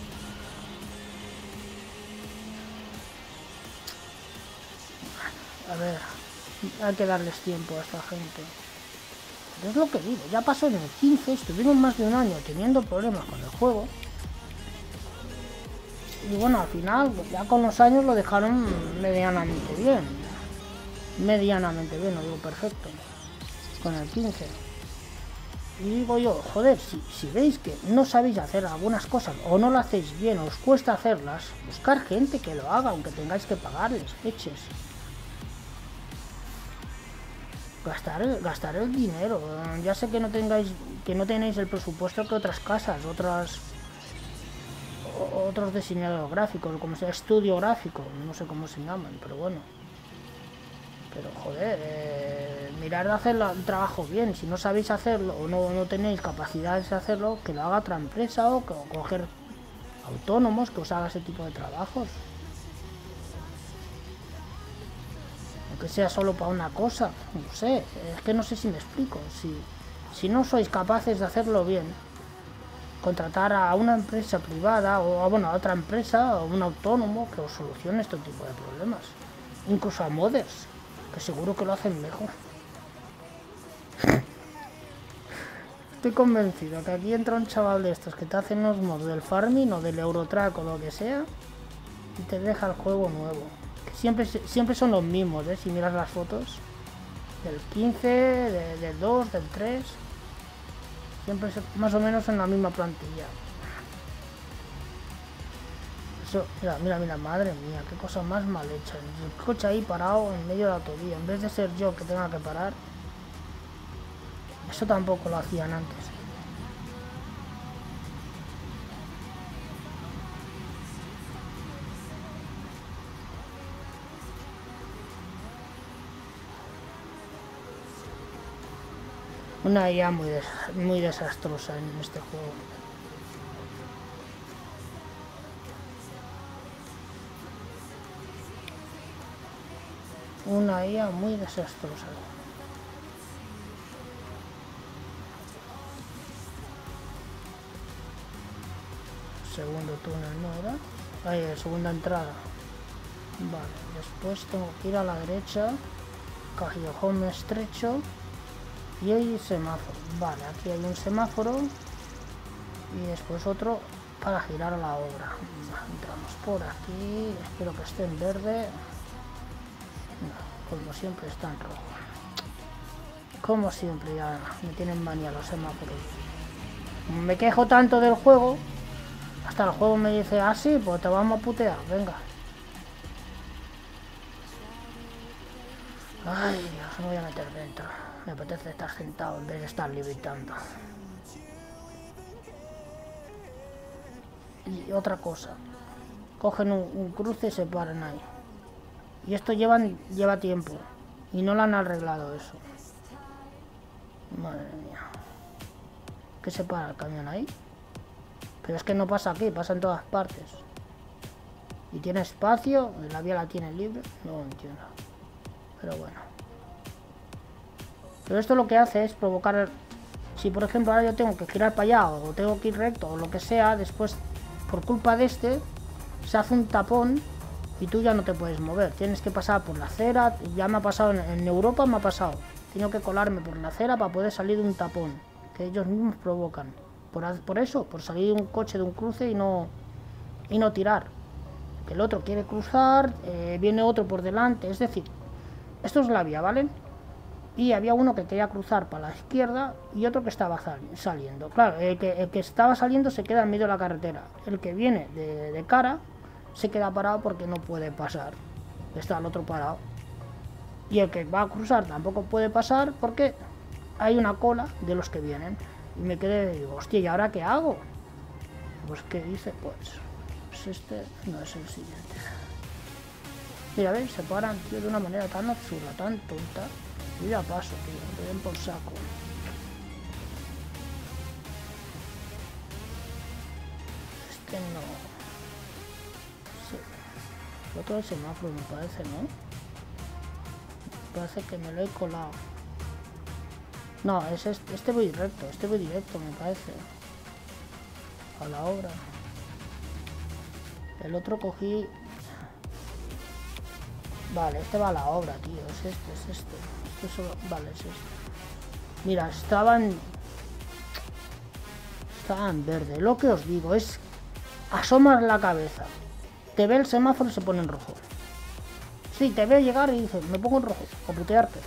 A ver, hay que darles tiempo a esta gente. Es lo que digo, ya pasó en el 15, estuvimos más de un año teniendo problemas con el juego. Y bueno, al final, ya con los años lo dejaron medianamente bien. Medianamente bien, no digo perfecto. Con el 15. Y digo yo, joder, si veis que no sabéis hacer algunas cosas o no lo hacéis bien, os cuesta hacerlas, buscar gente que lo haga, aunque tengáis que pagarles, eches. Gastar el dinero. Ya sé que no tenéis el presupuesto que otras casas, otros diseñadores gráficos, como sea, estudio gráfico, no sé cómo se llaman, pero bueno. Pero joder, mirar de hacer el trabajo bien. Si no sabéis hacerlo o no tenéis capacidades de hacerlo, que lo haga otra empresa o coger autónomos que os haga ese tipo de trabajos. Aunque sea solo para una cosa, no sé, es que no sé si me explico. Si no sois capaces de hacerlo bien, contratar a una empresa privada o a otra empresa o un autónomo que os solucione este tipo de problemas. Incluso a modders, que seguro que lo hacen mejor. Estoy convencido que aquí entra un chaval de estos que te hacen los mods del farming o del Eurotrack o lo que sea y te deja el juego nuevo. Siempre son los mismos, si miras las fotos del 15, del 2, del 3, siempre más o menos en la misma plantilla. Eso, mira, madre mía, qué cosa más mal hecha. El coche ahí parado en medio de la autovía, en vez de ser yo que tenga que parar. Eso tampoco lo hacían antes. Una IA muy desastrosa en este juego. Una IA muy desastrosa. Segundo túnel, ¿no era? Ahí, segunda entrada. Vale, después tengo que ir a la derecha. Callejón estrecho. Y hay semáforo. Vale, aquí hay un semáforo. Y después otro para girar a la obra. Entramos por aquí. Espero que esté en verde. No, como siempre está en rojo. Como siempre, ya me tienen manía los semáforos. Me quejo tanto del juego. Hasta el juego me dice, ah sí, pues te vamos a putear, venga. Ay, Dios, me voy a meter dentro. Me apetece estar sentado en vez de estar levitando. Y otra cosa. Cogen un cruce y se paran ahí. Y esto lleva tiempo. Y no lo han arreglado eso. Madre mía. ¿Qué se para el camión ahí? Pero es que no pasa aquí, pasa en todas partes. y tiene espacio, la vía la tiene libre, no lo entiendo. Pero bueno. Pero esto lo que hace es provocar... Si por ejemplo ahora yo tengo que girar para allá o tengo que ir recto o lo que sea, después por culpa de este se hace un tapón y tú ya no te puedes mover. Tienes que pasar por la acera. Ya me ha pasado en Europa, me ha pasado. Tengo que colarme por la acera para poder salir de un tapón que ellos mismos provocan. Por eso, por salir de un coche de un cruce y no tirar. Que el otro quiere cruzar, viene otro por delante. Es decir, esto es la vía, ¿vale? Y había uno que quería cruzar para la izquierda y otro que estaba saliendo. Claro, el que estaba saliendo se queda en medio de la carretera. El que viene de cara se queda parado porque no puede pasar. Está el otro parado. Y el que va a cruzar tampoco puede pasar porque hay una cola de los que vienen. Y me quedé y digo, hostia, ¿y ahora qué hago? Pues ¿qué hice? Pues este no es el siguiente. Mira, ¿veis? Se paran, tío, de una manera tan absurda, tan tonta. Yo ya paso, tío, me den por saco. Este no. Sí. El otro es semáforo, me parece, ¿no? Me parece que me lo he colado. No, es este voy recto, me parece. A la obra. El otro cogí... Vale, este va a la obra, tío, es este. Vale, es este. Mira, estaban verde. Lo que os digo es asomas la cabeza, te ve el semáforo y se pone en rojo. Sí, te ve llegar y dices, me pongo en rojo, o putearte.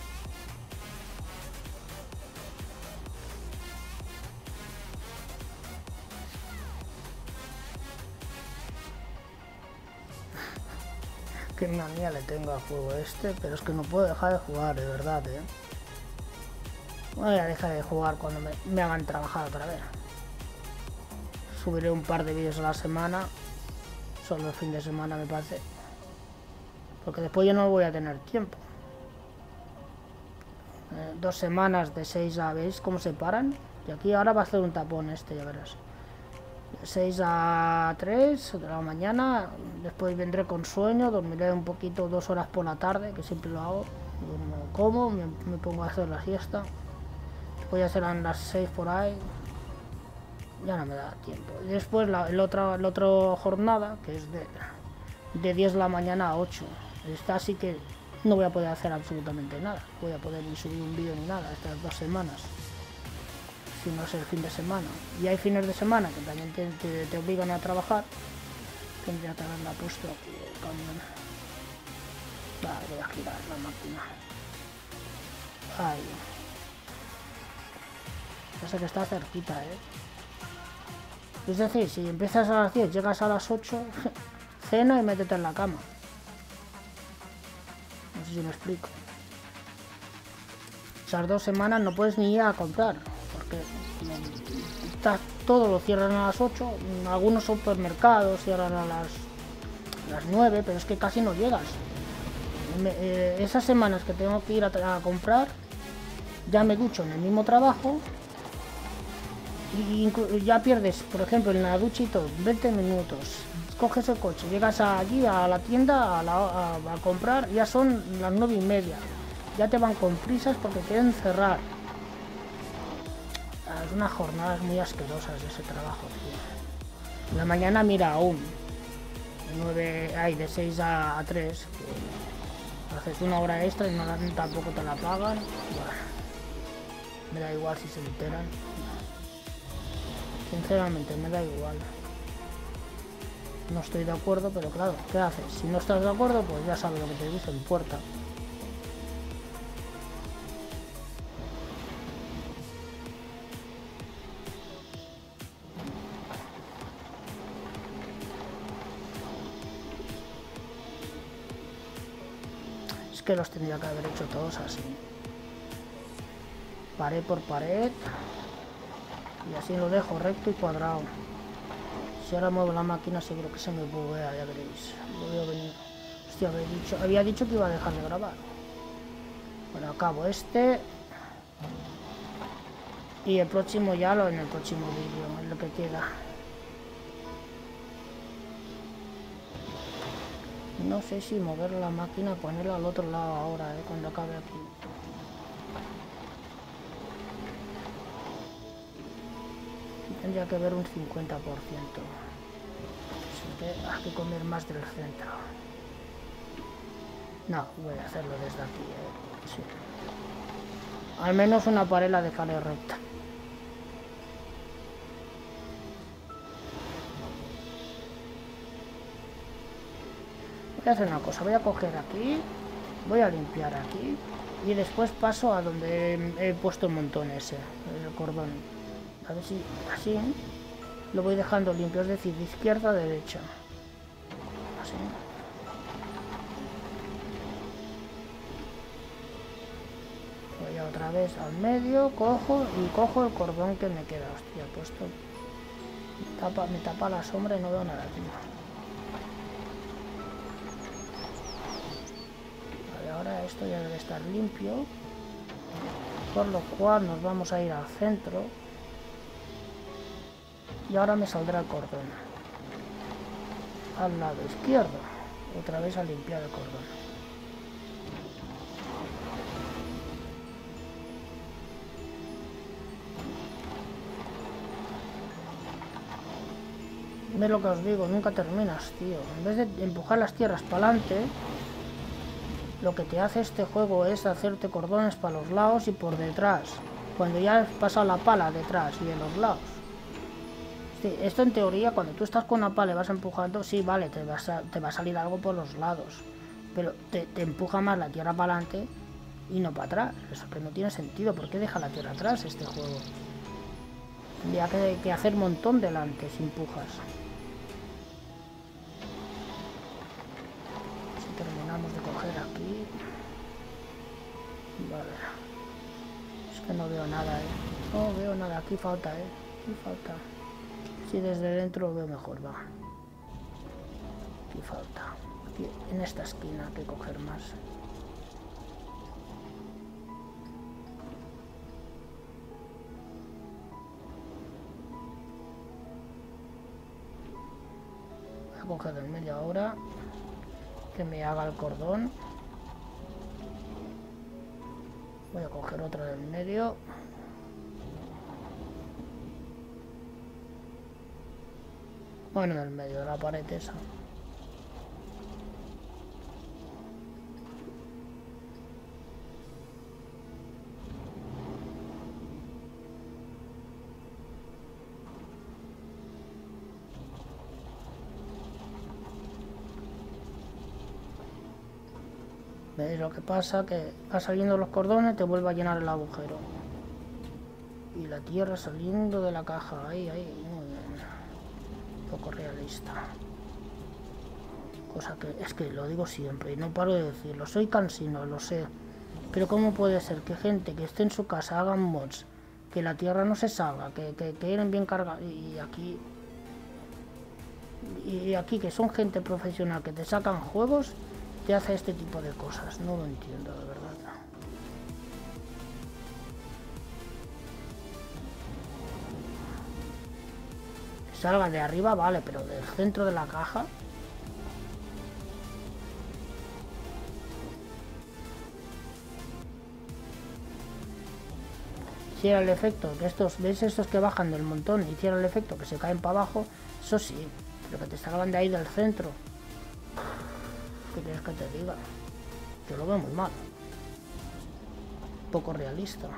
Qué manía le tengo al juego este, pero es que no puedo dejar de jugar, de verdad, Voy a dejar de jugar cuando me hagan trabajar otra vez. Subiré un par de vídeos a la semana, solo el fin de semana me parece, porque después yo no voy a tener tiempo. 2 semanas de 6 a... ¿Veis cómo se paran? Y aquí ahora va a hacer un tapón este, ya verás. 6 a 3 de la mañana, después vendré con sueño, dormiré un poquito 2 horas por la tarde, que siempre lo hago. Como, me pongo a hacer la siesta. Después ya serán las 6 por ahí. Ya no me da tiempo. Y después la otra jornada, que es de 10 de la mañana a 8. Esta sí que no voy a poder hacer absolutamente nada. Voy a poder ni subir un vídeo ni nada estas 2 semanas. Si no es el fin de semana. Y hay fines de semana que también te obligan a trabajar. Tendría que haberla puesto aquí el camión. Vale, voy a girar la máquina. Ahí. Ya sé que está cerquita, Es decir, si empiezas a las 10, llegas a las 8, cena y métete en la cama. No sé si me explico. Esas 2 semanas no puedes ni ir a comprar, porque todo lo cierran a las 8, algunos supermercados cierran a las 9, pero es que casi no llegas. Esas semanas que tengo que ir a comprar, ya me ducho en el mismo trabajo y ya pierdes, por ejemplo, en la ducha y todo, 20 minutos. Coges el coche, llegas allí a la tienda a comprar, ya son las 9:30. Ya te van con prisas porque quieren cerrar. Es unas jornadas muy asquerosas de ese trabajo, tío. En la mañana, mira, aún. De 6 a 3. Que haces una hora extra y tampoco te la pagan. Bueno, me da igual si se enteran. Sinceramente, me da igual. No estoy de acuerdo, pero claro, ¿qué haces? Si no estás de acuerdo, pues ya sabes lo que te dicen, puerta. Es que los tendría que haber hecho todos así. Pared por pared. Y así lo dejo recto y cuadrado. Si ahora muevo la máquina seguro que se me buguea, ya veréis. Lo veo venir. Hostia, había dicho que iba a dejar de grabar. Bueno, acabo este. Y el próximo ya en el próximo vídeo, es lo que queda. No sé si mover la máquina, ponerla al otro lado ahora, cuando acabe aquí. Tendría que ver un 50%. Así que hay que comer más del centro. No, voy a hacerlo desde aquí, sí. Al menos una parela de cale recta. Voy a hacer una cosa, voy a coger aquí, voy a limpiar aquí y después paso a donde he puesto el montón ese, el cordón. A ver si así lo voy dejando limpio, es decir, de izquierda a derecha. Así. Voy otra vez al medio, cojo el cordón que me queda. Hostia, puesto. Me tapa la sombra y no veo nada aquí. Vale, ahora esto ya debe estar limpio. Por lo cual nos vamos a ir al centro. Y ahora me saldrá el cordón. Al lado izquierdo. Otra vez a limpiar el cordón. ¿Ves lo que os digo? Nunca terminas, tío. En vez de empujar las tierras para adelante, lo que te hace este juego es hacerte cordones para los lados y por detrás. Cuando ya has pasado la pala detrás y en los lados. Sí, esto en teoría, cuando tú estás con una pala y vas empujando, sí, vale, te va a salir algo por los lados. Pero te empuja más la tierra para adelante y no para atrás. Eso que no tiene sentido. ¿Por qué deja la tierra atrás este juego? Tendría que hacer un montón delante si empujas. Terminamos de coger aquí. Vale. Es que no veo nada, No veo nada. Aquí falta, Aquí falta. Si desde dentro lo veo mejor, va. Aquí falta. Aquí, en esta esquina hay que coger más. Voy a coger en media hora. Que me haga el cordón. Voy a coger otro del medio. Bueno, en el medio de la pared esa. ¿Veis lo que pasa? Que va saliendo los cordones, te vuelve a llenar el agujero. Y la tierra saliendo de la caja. Ahí, muy bien. Poco realista. Cosa que es que lo digo siempre y no paro de decirlo. Soy cansino, lo sé. Pero ¿cómo puede ser que gente que esté en su casa hagan mods, que la tierra no se salga, que queden bien cargados y aquí que son gente profesional que te sacan juegos, te hace este tipo de cosas? No lo entiendo, de verdad. Que salga de arriba, vale, pero del centro de la caja. Hiciera el efecto que estos, ¿veis? Estos que bajan del montón, hiciera el efecto que se caen para abajo, eso sí, pero que te salgan de ahí del centro. ¿Qué quieres que te diga? Yo lo veo muy mal. Poco realista.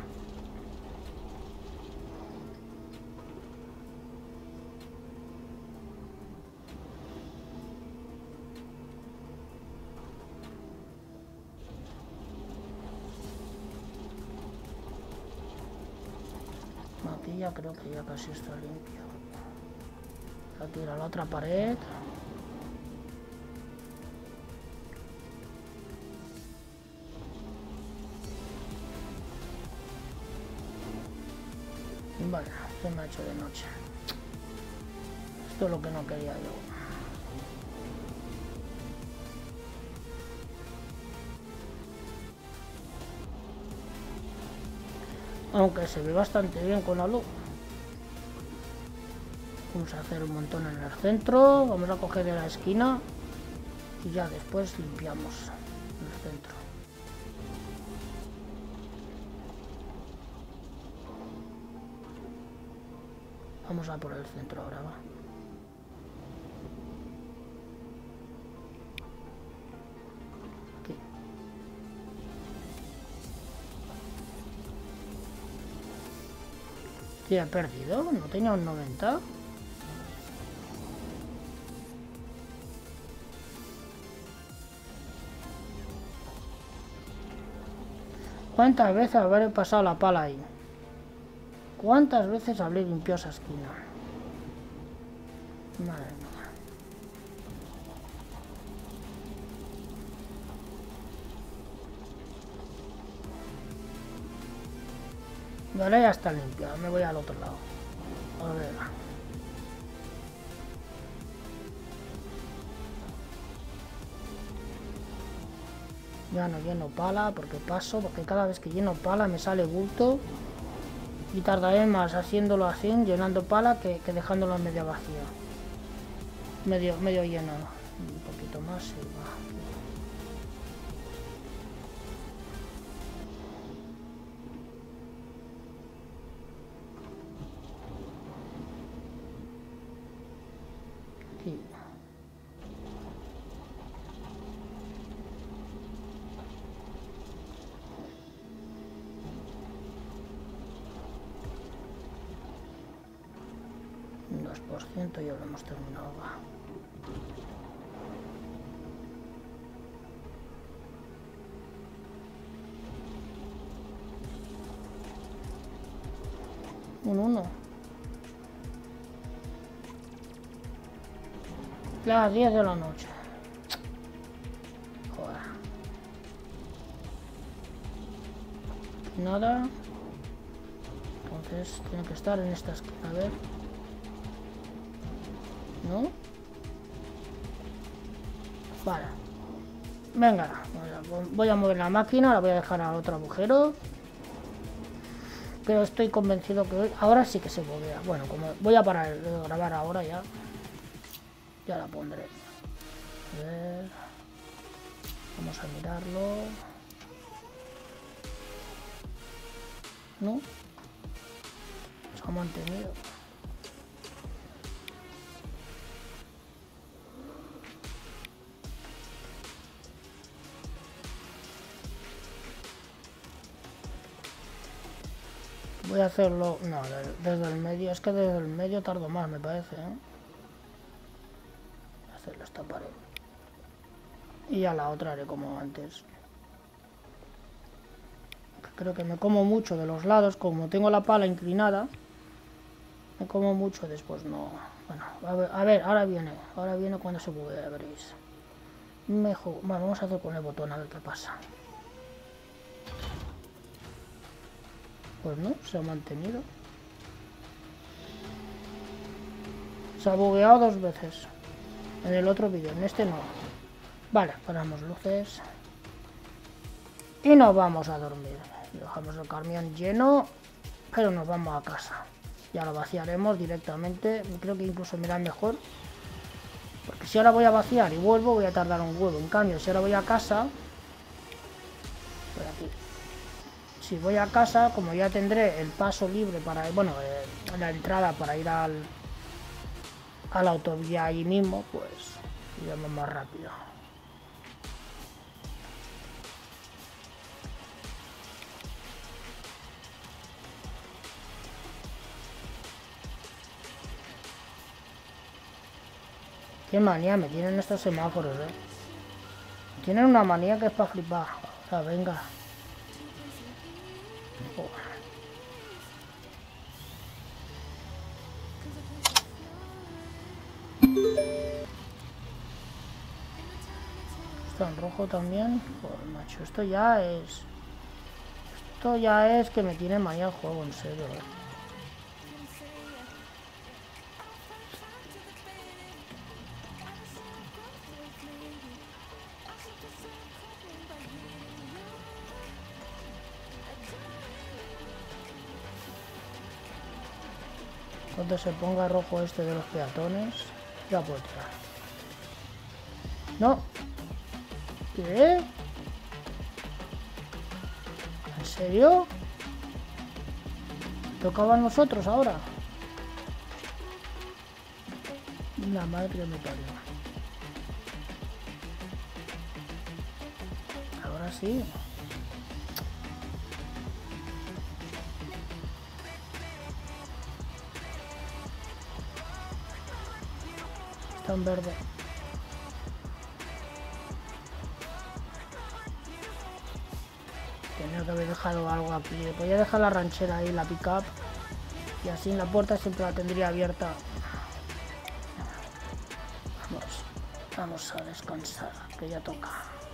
Aquí ya creo que ya casi está limpio. Aquí a la otra pared. Vale, se me ha hecho de noche. Esto es lo que no quería yo. Aunque se ve bastante bien con la luz. Vamos a hacer un montón en el centro. Vamos a coger de la esquina. Y ya después limpiamos el centro. Vamos a por el centro ahora, va. Aquí. ¿Qué he perdido? ¿No tenía un 90? ¿Cuántas veces habré pasado la pala ahí? ¿Cuántas veces habré limpiado esa esquina? Madre mía. Vale, ya está limpiado. Me voy al otro lado. A ver. Ya no lleno pala porque paso, porque cada vez que lleno pala me sale bulto y tardaré más haciéndolo así, llenando pala, que dejándolo medio vacío. Medio lleno. Un poquito más y va. Aquí. Un 2% ya lo hemos terminado. Va. Un 1. Las 10 de la noche. Joder. Nada. Entonces tiene que estar en esta esquina. A ver. ¿No? Vale. Venga. Voy a mover la máquina. La voy a dejar al otro agujero. Pero estoy convencido que hoy... Ahora sí que se buguea. Bueno, como voy a parar de grabar ahora ya. Ya la pondré. A ver. Vamos a mirarlo. ¿No? Se ha mantenido. Voy a hacerlo... No, desde el medio. Es que desde el medio tardo más, me parece, ¿eh? Hacerlo esta pared. Y ya la otra haré como antes. Creo que me como mucho de los lados. Como tengo la pala inclinada, me como mucho, después no. Bueno, a ver, ahora viene cuando se buguea, veréis. Mejor. Bueno, vamos a hacer con el botón a ver qué pasa. Pues no, se ha mantenido. Se ha bugueado 2 veces. En el otro vídeo, en este no. Vale, ponemos luces. Y nos vamos a dormir. Dejamos el camión lleno, pero nos vamos a casa. Ya lo vaciaremos directamente. Creo que incluso me irá mejor. Porque si ahora voy a vaciar y vuelvo, voy a tardar un huevo. En cambio, si ahora voy a casa... Por aquí. Si voy a casa, como ya tendré el paso libre para... Bueno, la entrada para ir a la autovía allí mismo, pues iremos más rápido. Qué manía me tienen estos semáforos, Tienen una manía que es para flipar. O sea, venga. Oh. Está en rojo también. Joder, macho, esto ya es... Esto ya es que me tiene manía el juego, en serio, Cuando se ponga rojo este de los peatones, ya puedo tirar. No. ¿Qué? ¿En serio? Tocaba a nosotros ahora. La madre que me parió. Ahora sí. Está en verde. Tenía que haber dejado algo aquí. Podía dejar la ranchera ahí, la pick-up. Y así en la puerta siempre la tendría abierta. Vamos a descansar, que ya toca.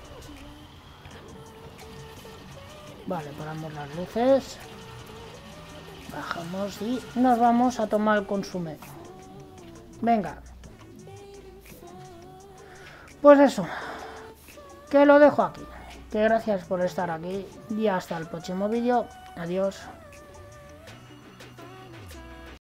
Vale, paramos las luces. Bajamos y nos vamos a tomar el consume. Venga. Pues eso. Que lo dejo aquí. Que gracias por estar aquí. Y hasta el próximo vídeo. Adiós.